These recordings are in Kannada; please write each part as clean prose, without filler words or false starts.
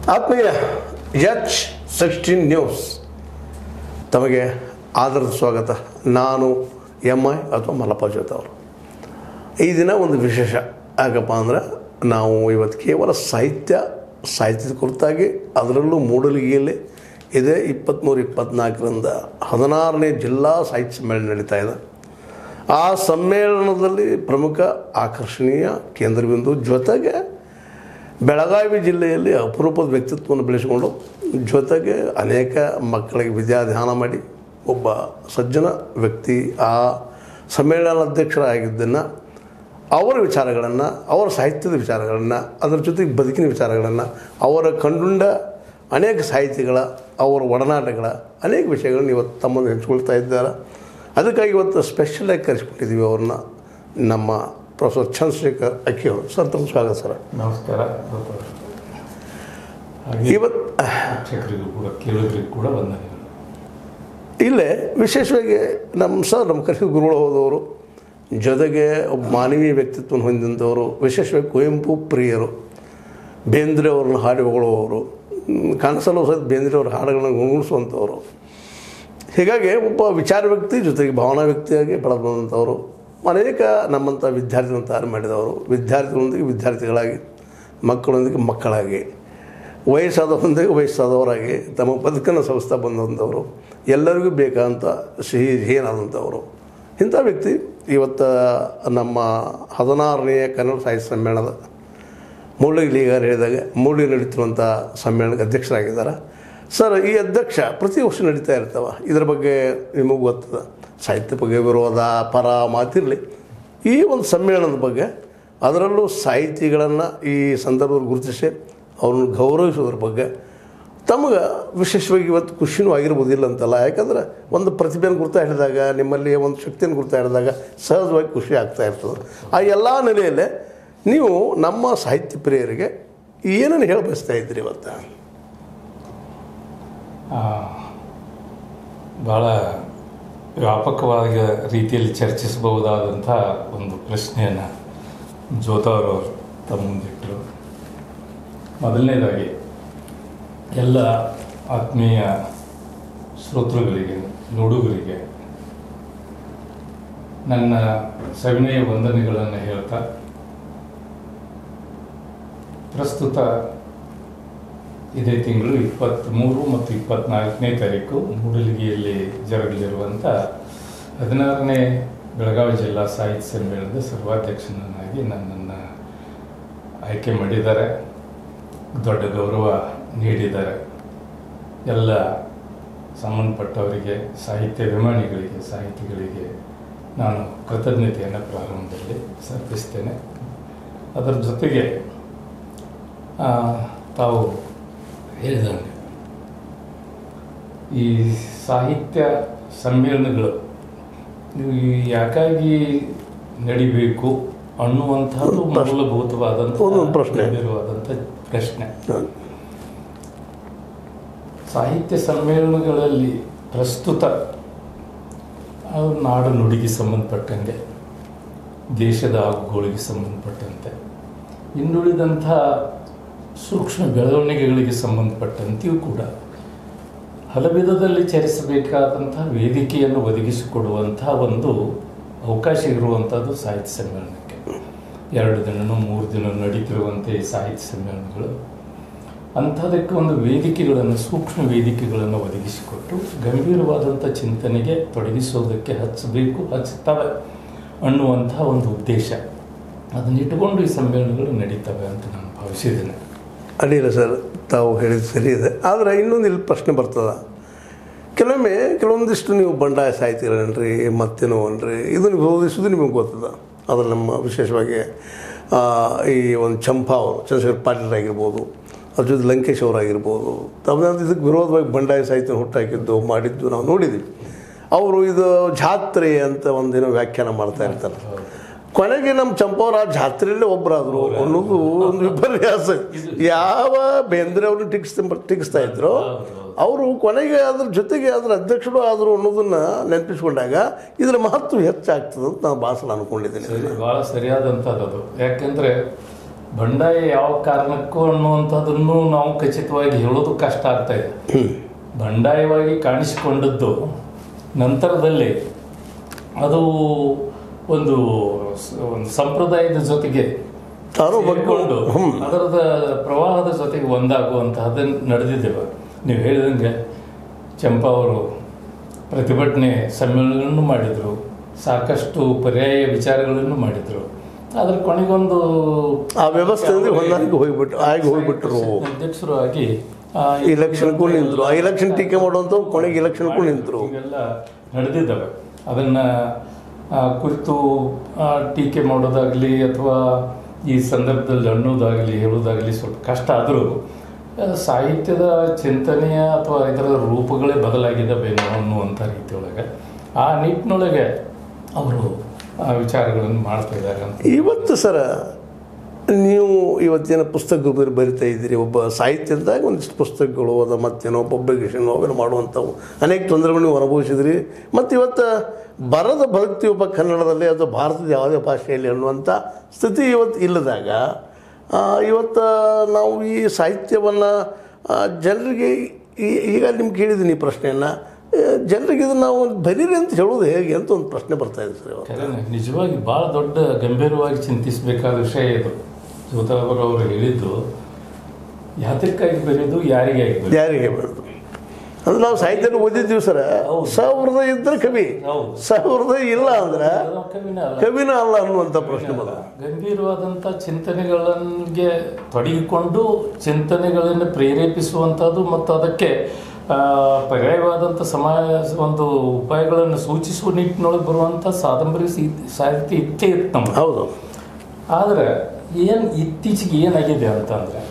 ಆತ್ಮೀಯ H16 ನ್ಯೂಸ್ ತಮಗೆ ಆದರದ ಸ್ವಾಗತ. ನಾನು MI ಅಥವಾ ಮಲ್ಲಪ್ಪ ಜೋತ ಅವರು. ಈ ದಿನ ಒಂದು ವಿಶೇಷ ಯಾಕಪ್ಪ ಅಂದ್ರೆ ನಾವು ಇವತ್ತು ಕೇವಲ ಸಾಹಿತ್ಯದ ಕುರಿತಾಗಿ, ಅದರಲ್ಲೂ ಮೂಡಲಗಿಯಲ್ಲಿ ಇದೇ 23-24ರಿಂದ 16ನೇ ಜಿಲ್ಲಾ ಸಾಹಿತ್ಯ ಸಮ್ಮೇಳನ ನಡೀತಾ ಇದೆ. ಆ ಸಮ್ಮೇಳನದಲ್ಲಿ ಪ್ರಮುಖ ಆಕರ್ಷಣೀಯ ಕೇಂದ್ರಬಿಂದು ಜೊತೆಗೆ ಬೆಳಗಾವಿ ಜಿಲ್ಲೆಯಲ್ಲಿ ಅಪರೂಪದ ವ್ಯಕ್ತಿತ್ವವನ್ನು ಬೆಳೆಸಿಕೊಂಡು ಜೊತೆಗೆ ಅನೇಕ ಮಕ್ಕಳಿಗೆ ವಿದ್ಯಾದಾನ ಮಾಡಿ ಒಬ್ಬ ಸಜ್ಜನ ವ್ಯಕ್ತಿ ಆ ಸಮ್ಮೇಳನ ಅಧ್ಯಕ್ಷರಾಗಿದ್ದನ್ನು, ಅವರ ವಿಚಾರಗಳನ್ನು, ಅವರ ಸಾಹಿತ್ಯದ ವಿಚಾರಗಳನ್ನು, ಅದರ ಜೊತೆಗೆ ಬದುಕಿನ ವಿಚಾರಗಳನ್ನು, ಅವರ ಕಂಡುಂಡ ಅನೇಕ ಸಾಹಿತಿಗಳ, ಅವರ ಒಡನಾಟಗಳ ಅನೇಕ ವಿಷಯಗಳನ್ನು ಇವತ್ತು ತಮ್ಮನ್ನು ಹಂಚ್ಕೊಳ್ತಾ ಇದ್ದಾರೆ. ಅದಕ್ಕಾಗಿ ಇವತ್ತು ಸ್ಪೆಷಲಾಗಿ ಕರೆಸ್ಬಿಟ್ಟಿದ್ದೀವಿ ಅವ್ರನ್ನ, ನಮ್ಮ ಪ್ರೊಫೆಸರ್ ಚಂದ್ರಶೇಖರ್ ಅಕ್ಕಿ ಅವರು. ಸರ್, ತಮ್ಮ ಸ್ವಾಗತ ಸರ್. ನಮಸ್ಕಾರ. ಇವತ್ತು ಕೂಡ ಇಲ್ಲೇ ವಿಶೇಷವಾಗಿ ನಮ್ಮ ಕರೆಸಿದ ಗುರುಗಳು ಹೋದವರು, ಜೊತೆಗೆ ಒಬ್ಬ ಮಾನವೀಯ ವ್ಯಕ್ತಿತ್ವವನ್ನು ಹೊಂದಿದಂಥವರು, ವಿಶೇಷವಾಗಿ ಕುವೆಂಪು ಪ್ರಿಯರು, ಬೇಂದ್ರೆ ಅವ್ರನ್ನ ಹಾಡಿ ಹೊಗಳುವವರು, ಕನಸಲ್ಲೂ ಸಹಿತ ಬೇಂದ್ರೆ ಅವ್ರ ಹಾಡುಗಳನ್ನು ಗುಣಗುಣಿಸುವಂಥವ್ರು. ಹೀಗಾಗಿ ಒಬ್ಬ ವಿಚಾರ ವ್ಯಕ್ತಿ ಜೊತೆಗೆ ಭಾವನಾ ವ್ಯಕ್ತಿಯಾಗಿ ಬೆಳೆದು ಬಂದಂಥವರು, ಅನೇಕ ನಮ್ಮಂಥ ವಿದ್ಯಾರ್ಥಿಗಳನ್ನು ತಯಾರು ಮಾಡಿದವರು, ವಿದ್ಯಾರ್ಥಿಗಳೊಂದಿಗೆ ವಿದ್ಯಾರ್ಥಿಗಳಾಗಿ, ಮಕ್ಕಳೊಂದಿಗೆ ಮಕ್ಕಳಾಗಿ, ವಯಸ್ಸಾದವರೊಂದಿಗೆ ವಯಸ್ಸಾದವರಾಗಿ ತಮ್ಮ ಬದುಕನ್ನು ಸವಿಸ್ತಾ ಬಂದಂಥವರು, ಎಲ್ಲರಿಗೂ ಬೇಕಾದಂಥ ಸಿಹಿಯಾದಂಥವರು. ಇಂಥ ವ್ಯಕ್ತಿ ಇವತ್ತು ನಮ್ಮ 16ನೇ ಕನ್ನಡ ಸಾಹಿತ್ಯ ಸಮ್ಮೇಳನದ ಮೂಡಲಗಿ ಹೇಳಿದಾಗ ಮೂಡಲಗಿ ನಡೀತಿರುವಂಥ ಸಮ್ಮೇಳನಕ್ಕೆ ಅಧ್ಯಕ್ಷರಾಗಿದ್ದಾರೆ. ಸರ್, ಈ ಅಧ್ಯಕ್ಷ ಪ್ರತಿ ವರ್ಷ ನಡೀತಾ ಇರ್ತಾವೆ. ಇದರ ಬಗ್ಗೆ ನಿಮಗೂ ಗೊತ್ತದ, ಸಾಹಿತ್ಯ ಬಗ್ಗೆ ವಿರೋಧ ಪರ ಮಾತಿರಲಿ, ಈ ಒಂದು ಸಮ್ಮೇಳನದ ಬಗ್ಗೆ, ಅದರಲ್ಲೂ ಸಾಹಿತಿಗಳನ್ನು ಈ ಸಂದರ್ಭದಲ್ಲಿ ಗುರುತಿಸಿ ಅವ್ರನ್ನ ಗೌರವಿಸೋದ್ರ ಬಗ್ಗೆ ತಮಗೆ ವಿಶೇಷವಾಗಿ ಇವತ್ತು ಖುಷಿನೂ ಆಗಿರ್ಬೋದಿಲ್ಲ ಅಂತಲ್ಲ. ಯಾಕಂದ್ರೆ ಒಂದು ಪ್ರತಿಭೆಯನ್ನು ಗುರ್ತಾ ಹಿಡಿದಾಗ, ನಿಮ್ಮಲ್ಲಿ ಒಂದು ಶಕ್ತಿಯನ್ನು ಗುರ್ತಾ ಹಿಡಿದಾಗ ಸಹಜವಾಗಿ ಖುಷಿ ಆಗ್ತಾ ಇರ್ತದೆ. ಆ ಎಲ್ಲ ನೆಲೆಯಲ್ಲೇ ನೀವು ನಮ್ಮ ಸಾಹಿತ್ಯ ಪ್ರಿಯರಿಗೆ ಏನನ್ನು ಹೇಳಿ ಬಯಸ್ತಾ ಇದ್ದೀರಿ ಇವತ್ತು? ಭಾಳ ವ್ಯಾಪಕವಾದ ರೀತಿಯಲ್ಲಿ ಚರ್ಚಿಸಬಹುದಾದಂಥ ಒಂದು ಪ್ರಶ್ನೆಯನ್ನು ಜೋತವರು ತಮ್ಮ ಮುಂದಿಟ್ಟರು. ಮೊದಲನೇದಾಗಿ ಎಲ್ಲ ಆತ್ಮೀಯ ಶ್ರೋತೃಗಳಿಗೆ, ನೋಡುಗರಿಗೆ ನನ್ನ ಸವಿನಯ ವಂದನೆಗಳನ್ನು ಹೇಳ್ತಾ, ಪ್ರಸ್ತುತ ಇದೇ ತಿಂಗಳು 23 ಮತ್ತು 24ನೇ ತಾರೀಕು ಮೂಡಲಗಿಯಲ್ಲಿ ಜರುಗಲಿರುವಂಥ 16ನೇ ಬೆಳಗಾವಿ ಜಿಲ್ಲಾ ಸಾಹಿತ್ಯ ಸಮ್ಮೇಳನದ ಸರ್ವಾಧ್ಯಕ್ಷನಾಗಿ ನನ್ನನ್ನು ಆಯ್ಕೆ ಮಾಡಿದ್ದಾರೆ, ದೊಡ್ಡ ಗೌರವ ನೀಡಿದ್ದಾರೆ. ಎಲ್ಲ ಸಂಬಂಧಪಟ್ಟವರಿಗೆ, ಸಾಹಿತ್ಯ ಅಭಿಮಾನಿಗಳಿಗೆ, ಸಾಹಿತಿಗಳಿಗೆ ನಾನು ಕೃತಜ್ಞತೆಯನ್ನು ಪ್ರಾರಂಭದಲ್ಲಿ ಸಮರ್ಪಿಸ್ತೇನೆ. ಅದರ ಜೊತೆಗೆ ತಾವು ಹೇಳಿದಂಗೆ ಈ ಸಾಹಿತ್ಯ ಸಮ್ಮೇಳನಗಳು ಯಾಕಾಗಿ ನಡಿಬೇಕು ಅನ್ನುವಂಥದ್ದು ಮೂಲಭೂತವಾದಂಥ ಪ್ರಶ್ನೆ. ಸಾಹಿತ್ಯ ಸಮ್ಮೇಳನಗಳಲ್ಲಿ ಪ್ರಸ್ತುತ ನಾಡು ನುಡಿಗೆ ಸಂಬಂಧಪಟ್ಟಂಗೆ, ದೇಶದ ಆಗುಗಳಿಗೆ ಸಂಬಂಧಪಟ್ಟಂತೆ, ಇನ್ನುಳಿದಂಥ ಸೂಕ್ಷ್ಮ ಬೆಳವಣಿಗೆಗಳಿಗೆ ಸಂಬಂಧಪಟ್ಟಂತೆಯೂ ಕೂಡ ಹಲವಿಧದಲ್ಲಿ ಚರ್ಚಿಸಬೇಕಾದಂಥ ವೇದಿಕೆಯನ್ನು ಒದಗಿಸಿಕೊಡುವಂಥ ಒಂದು ಅವಕಾಶ ಇರುವಂಥದ್ದು ಸಾಹಿತ್ಯ ಸಮ್ಮೇಳನಕ್ಕೆ. 2 ದಿನನೂ 3 ದಿನ ನಡೀತಿರುವಂಥ ಈ ಸಾಹಿತ್ಯ ಸಮ್ಮೇಳನಗಳು ಅಂಥದಕ್ಕೆ ಒಂದು ವೇದಿಕೆಗಳನ್ನು, ಸೂಕ್ಷ್ಮ ವೇದಿಕೆಗಳನ್ನು ಒದಗಿಸಿಕೊಟ್ಟು ಗಂಭೀರವಾದಂಥ ಚಿಂತನೆಗೆ ತೊಡಗಿಸೋದಕ್ಕೆ ಹಚ್ಚುತ್ತವೆ ಅನ್ನುವಂಥ ಒಂದು ಉದ್ದೇಶ, ಅದನ್ನಿಟ್ಟುಕೊಂಡು ಈ ಸಮ್ಮೇಳನಗಳು ನಡೀತವೆ ಅಂತ ನಾನು ಭಾವಿಸಿದ್ದೇನೆ. ಅಡ್ಡಿಲ್ಲ ಸರ್, ತಾವು ಹೇಳಿದ್ದು ಸರಿ ಇದೆ. ಆದರೆ ಇನ್ನೊಂದು ಇಲ್ಲಿ ಪ್ರಶ್ನೆ ಬರ್ತದೆ. ಕೆಲವೊಂದಿಷ್ಟು ನೀವು ಬಂಡಾಯ ಸಾಹಿತಿಗಳನ್ರಿ, ಮತ್ತೇನೋ ಅನ್ರಿ, ಇದನ್ನು ವಿರೋಧಿಸೋದು ನಿಮಗೆ ಗೊತ್ತದ. ಅದ್ರಲ್ಲಿ ನಮ್ಮ ವಿಶೇಷವಾಗಿ ಈ ಒಂದು ಚಂಪಾ ಅವರು, ಚಂದ್ರಶೇಖರ್ ಪಾಟೀಲ್ ಆಗಿರ್ಬೋದು, ಅದ್ರ ಜೊತೆ ಲಂಕೇಶ್ ಅವರಾಗಿರ್ಬೋದು, ತಮ್ಮದಂತ ಇದಕ್ಕೆ ವಿರೋಧವಾಗಿ ಬಂಡಾಯ ಸಾಹಿತ್ಯ ಹುಟ್ಟಾಕಿದ್ದು ಮಾಡಿದ್ದು ನಾವು ನೋಡಿದ್ದೀವಿ. ಅವರು ಇದು ಜಾತ್ರೆ ಅಂತ ಒಂದೇನೋ ವ್ಯಾಖ್ಯಾನ ಮಾಡ್ತಾ ಇರ್ತಾರೆ. ಕೊನೆಗೆ ನಮ್ಮ ಚಂಪವ್ರ ಆ ಜಾತ್ರೆಯಲ್ಲೇ ಒಬ್ಬರಾದರು ಅನ್ನೋದು ಒಂದು ವಿಪರ್ಯಾಸ. ಯಾವ ಬೇಂದ್ರೆ ಅವ್ರನ್ನ ಟೀಕಿಸ್ತಾ ಇದ್ರು, ಅವರು ಕೊನೆಗೆ ಅದ್ರ ಜೊತೆಗೆ ಅದರ ಅಧ್ಯಕ್ಷರು ಆದರು ಅನ್ನೋದನ್ನು ನೆನಪಿಸ್ಕೊಂಡಾಗ ಇದರ ಮಹತ್ವ ಹೆಚ್ಚಾಗ್ತದೆ ಅಂತ ನಾನು ಭಾಳ ಸಲ ಅಂದ್ಕೊಂಡಿದ್ದೀನಿ. ಭಾಳ ಸರಿಯಾದಂಥದ್ದು ಅದು. ಯಾಕೆಂದರೆ ಬಂಡಾಯ ಯಾವ ಕಾರಣಕ್ಕೂ ಅನ್ನುವಂಥದ್ದನ್ನು ನಾವು ಖಚಿತವಾಗಿ ಹೇಳೋದು ಕಷ್ಟ ಆಗ್ತಾ ಇದೆ. ಬಂಡಾಯವಾಗಿ ಕಾಣಿಸಿಕೊಂಡದ್ದು ನಂತರದಲ್ಲಿ ಅದು ಒಂದು ಸಂಪ್ರದಾಯದ ಜೊತೆಗೆ ಸೇರಿಕೊಂಡು ಅದರದ ಪ್ರವಾಹದ ಜೊತೆಗೆ ಒಂದಾಗುವಂತಹದ್ದನ್ನು ನಡೆದಿದ್ದೇವೆ. ನೀವು ಹೇಳಿದಂಗೆ ಚಂಪಾ ಅವರು ಪ್ರತಿಭಟನೆ ಸಮ್ಮೇಳನವನ್ನು ಮಾಡಿದರು, ಸಾಕಷ್ಟು ಪರ್ಯಾಯ ವಿಚಾರಗಳನ್ನು ಮಾಡಿದರು. ಅದ್ರ ಕೊನೆಗೊಂದು ಆ ವ್ಯವಸ್ಥೆ ಹೋಗ್ಬಿಟ್ರು, ಅಧ್ಯಕ್ಷರು ಆಗಿ ಇಲೆಕ್ಷನ್ಗೂ ನಿಂತರು, ಆ ಇಲೆಕ್ಷನ್ ಟೀಕೆ ಮಾಡುವಂಥ ಕೊನೆಗೆ ಇಲೆಕ್ಷನ್ಗೂ ನಿಂತರು. ಇವೆಲ್ಲ ನಡೆದಿದ್ದಾವೆ. ಅದನ್ನು ಕುರಿತು ಟೀಕೆ ಮಾಡೋದಾಗಲಿ ಅಥವಾ ಈ ಸಂದರ್ಭದಲ್ಲಿ ಅನ್ನೋದಾಗಲಿ ಹೇಳೋದಾಗಲಿ ಸ್ವಲ್ಪ ಕಷ್ಟ ಆದರೂ ಸಾಹಿತ್ಯದ ಚಿಂತನೆಯ ಅಥವಾ ಇದರ ರೂಪಗಳೇ ಬದಲಾಗಿದ್ದಾವೇನೋ ಅನ್ನುವಂಥ ರೀತಿಯೊಳಗೆ ಆ ನಿಟ್ಟಿನೊಳಗೆ ಅವರು ವಿಚಾರಗಳನ್ನು ಮಾಡ್ತಾ ಇದ್ದಾರೆ ಅಂತ. ಇವತ್ತು ಸರ ನೀವು ಇವತ್ತೇನೋ ಪುಸ್ತಕಗಳು ಬರಿತಾ ಇದ್ದೀರಿ, ಒಬ್ಬ ಸಾಹಿತ್ಯದಾಗ ಒಂದಿಷ್ಟು ಪುಸ್ತಕಗಳು ಅದ ಮತ್ತೇನೋ ಪಬ್ಲಿಕೇಶನ್ ಅವೆಲ್ಲ ಮಾಡುವಂಥವು ಅನೇಕ ತೊಂದರೆಗಳು ನೀವು ಅನುಭವಿಸಿದ್ರಿ. ಮತ್ತು ಇವತ್ತು ಬರದ ಭಕ್ತಿ ಒಬ್ಬ ಕನ್ನಡದಲ್ಲಿ ಅಥವಾ ಭಾರತದ ಯಾವುದೇ ಭಾಷೆಯಲ್ಲಿ ಅನ್ನುವಂಥ ಸ್ಥಿತಿ ಇವತ್ತು ಇಲ್ಲದಾಗ ಇವತ್ತು ನಾವು ಈ ಸಾಹಿತ್ಯವನ್ನು ಜನರಿಗೆ ಈಗ ನಿಮ್ಗೆ ಕೇಳಿದ್ದೀನಿ ಈ ಪ್ರಶ್ನೆಯನ್ನು, ಜನರಿಗೆ ಇದನ್ನು ನಾವು ಬರೀರಿ ಅಂತ ಹೇಳೋದು ಹೇಗೆ ಅಂತ ಒಂದು ಪ್ರಶ್ನೆ ಬರ್ತಾ ಇದೆ ಸರ್. ನಿಜವಾಗಿ ಭಾಳ ದೊಡ್ಡ ಗಂಭೀರವಾಗಿ ಚಿಂತಿಸಬೇಕಾದ ವಿಷಯ ಇದು. ಜೋತಾವರ್ ಅವರು ಹೇಳಿದ್ದು ಯಾತಕ್ಕಾಗಿ ಬರೆಯೋದು, ಯಾರಿಗೆ ಬರೆಯೋದು ಅಂದ್ರೆ ನಾವು ಸಾಹಿತ್ಯನ ಓದಿದ್ದೀವಿ ಸರ. ಸಹೃದಯ ಇದ್ದರೆ ಕವಿ, ಸಹೃದಯ ಇಲ್ಲ ಅಂದ್ರೆ ಕವಿನ ಅಲ್ಲ ಅನ್ನುವಂಥ ಪ್ರಶ್ನೆ ಬರ. ಗಂಭೀರವಾದಂಥ ಚಿಂತನೆಗಳಿಗೆ ತೊಡಗಿಕೊಂಡು ಚಿಂತನೆಗಳನ್ನು ಪ್ರೇರೇಪಿಸುವಂಥದ್ದು ಮತ್ತು ಅದಕ್ಕೆ ಪರ್ಯಾಯವಾದಂಥ ಒಂದು ಉಪಾಯಗಳನ್ನು ಸೂಚಿಸುವ ನಿಟ್ಟಿನೊಳಗೆ ಬರುವಂಥ ಕಾದಂಬರಿ ಸಾಹಿತ್ಯ ಇತ್ತೇ ಇತ್ತು ನಮ್ಗೆ. ಹೌದು. ಆದರೆ ಇತ್ತೀಚೆಗೆ ಏನಾಗಿದೆ ಅಂತಂದರೆ,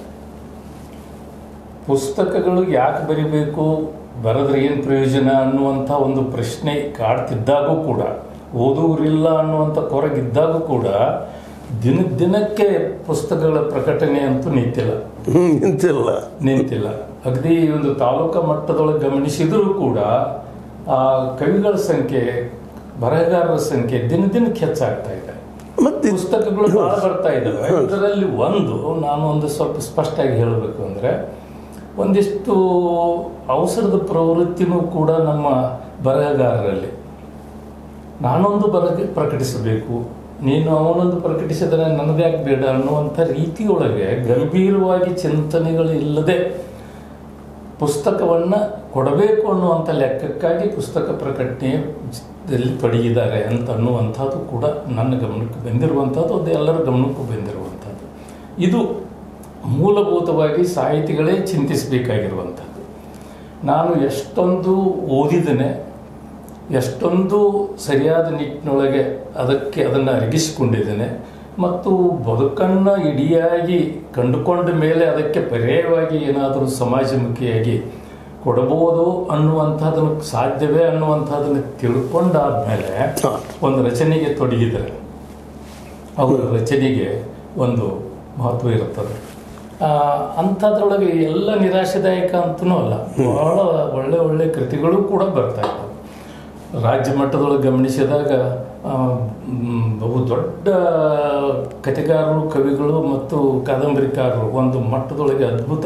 ಪುಸ್ತಕಗಳು ಯಾಕೆ ಬರಿಬೇಕು, ಬರೆದ್ರೆ ಏನು ಪ್ರಯೋಜನ ಅನ್ನುವಂಥ ಒಂದು ಪ್ರಶ್ನೆ ಕಾಡ್ತಿದ್ದಾಗೂ ಕೂಡ, ಓದುವರಿಲ್ಲ ಅನ್ನುವಂಥ ಕೊರಗಿದ್ದಾಗೂ ಕೂಡ ದಿನಕ್ಕೆ ಪುಸ್ತಕಗಳ ಪ್ರಕಟಣೆ ಅಂತೂ ನಿಂತಿಲ್ಲ. ಅಗದಿ ಒಂದು ತಾಲೂಕಾ ಮಟ್ಟದೊಳಗೆ ಗಮನಿಸಿದರೂ ಕೂಡ ಆ ಕವಿಗಳ ಸಂಖ್ಯೆ, ಬರಹಗಾರರ ಸಂಖ್ಯೆ ದಿನಕ್ಕೆ ಹೆಚ್ಚಾಗ್ತಾ ಇದೆ. ಮತ್ತು ಪುಸ್ತಕಗಳು ಭಾಳ ಬರ್ತಾ ಇದ್ದಾವೆ. ಇದರಲ್ಲಿ ನಾನು ಸ್ವಲ್ಪ ಸ್ಪಷ್ಟವಾಗಿ ಹೇಳಬೇಕು ಅಂದರೆ, ಒಂದಿಷ್ಟು ಅವಸರದ ಪ್ರವೃತ್ತಿನೂ ಕೂಡ ನಮ್ಮ ಬರಹಗಾರರಲ್ಲಿ. ನಾನೊಂದು ಪ್ರಕಟಿಸಬೇಕು, ನೀನು ಅವನೊಂದು ಪ್ರಕಟಿಸಿದರೆ ನನ್ನದೇ ಬೇಡ ಅನ್ನುವಂಥ ರೀತಿಯೊಳಗೆ ಗಂಭೀರವಾಗಿ ಚಿಂತನೆಗಳು ಇಲ್ಲದೆ ಪುಸ್ತಕವನ್ನು ಕೊಡಬೇಕು ಅನ್ನುವಂಥ ಲೆಕ್ಕಕ್ಕಾಗಿ ಪುಸ್ತಕ ಪ್ರಕಟಣೆಯಲ್ಲಿ ತೊಡಗಿದ್ದಾರೆ ಅಂತ ಅನ್ನುವಂಥದ್ದು ಕೂಡ ನನ್ನ ಗಮನಕ್ಕೆ ಬಂದಿರುವಂಥದ್ದು, ಅದು ಎಲ್ಲರ ಗಮನಕ್ಕೂ ಬಂದಿರುವಂಥದ್ದು. ಇದು ಮೂಲಭೂತವಾಗಿ ಸಾಹಿತಿಗಳೇ ಚಿಂತಿಸಬೇಕಾಗಿರುವಂಥದ್ದು. ನಾನು ಎಷ್ಟೊಂದು ಓದಿದ್ದೇನೆ, ಎಷ್ಟೊಂದು ಸರಿಯಾದ ನಿಟ್ಟಿನೊಳಗೆ ಅದನ್ನು ಅರಗಿಸಿಕೊಂಡಿದ್ದೇನೆ ಮತ್ತು ಬದುಕನ್ನು ಇಡಿಯಾಗಿ ಕಂಡುಕೊಂಡ ಮೇಲೆ ಅದಕ್ಕೆ ಪರ್ಯಾಯವಾಗಿ ಏನಾದರೂ ಸಮಾಜಮುಖಿಯಾಗಿ ಕೊಡಬಹುದು ಅನ್ನುವಂಥದ್ದನ್ನು ಸಾಧ್ಯವೇ ಅನ್ನುವಂಥದ್ದನ್ನು ತಿಳ್ಕೊಂಡಾದ್ಮೇಲೆ ಒಂದು ರಚನೆಗೆ ತೊಡಗಿದರೆ ಅವರ ರಚನೆಗೆ ಒಂದು ಮಹತ್ವ ಇರುತ್ತದೆ. ಅಂಥದ್ರೊಳಗೆ ಎಲ್ಲ ನಿರಾಶಾದಾಯಕ ಅಂತನೂ ಅಲ್ಲ, ಬಹಳ ಒಳ್ಳೆ ಕೃತಿಗಳು ಕೂಡ ಬರ್ತಾ ಇದ್ದಾವೆ. ರಾಜ್ಯ ಮಟ್ಟದೊಳಗೆ ಗಮನಿಸಿದಾಗ ಬಹು ದೊಡ್ಡ ಕಥೆಗಾರರು, ಕವಿಗಳು ಮತ್ತು ಕಾದಂಬರಿಕಾರರು ಒಂದು ಮಟ್ಟದೊಳಗೆ ಅದ್ಭುತ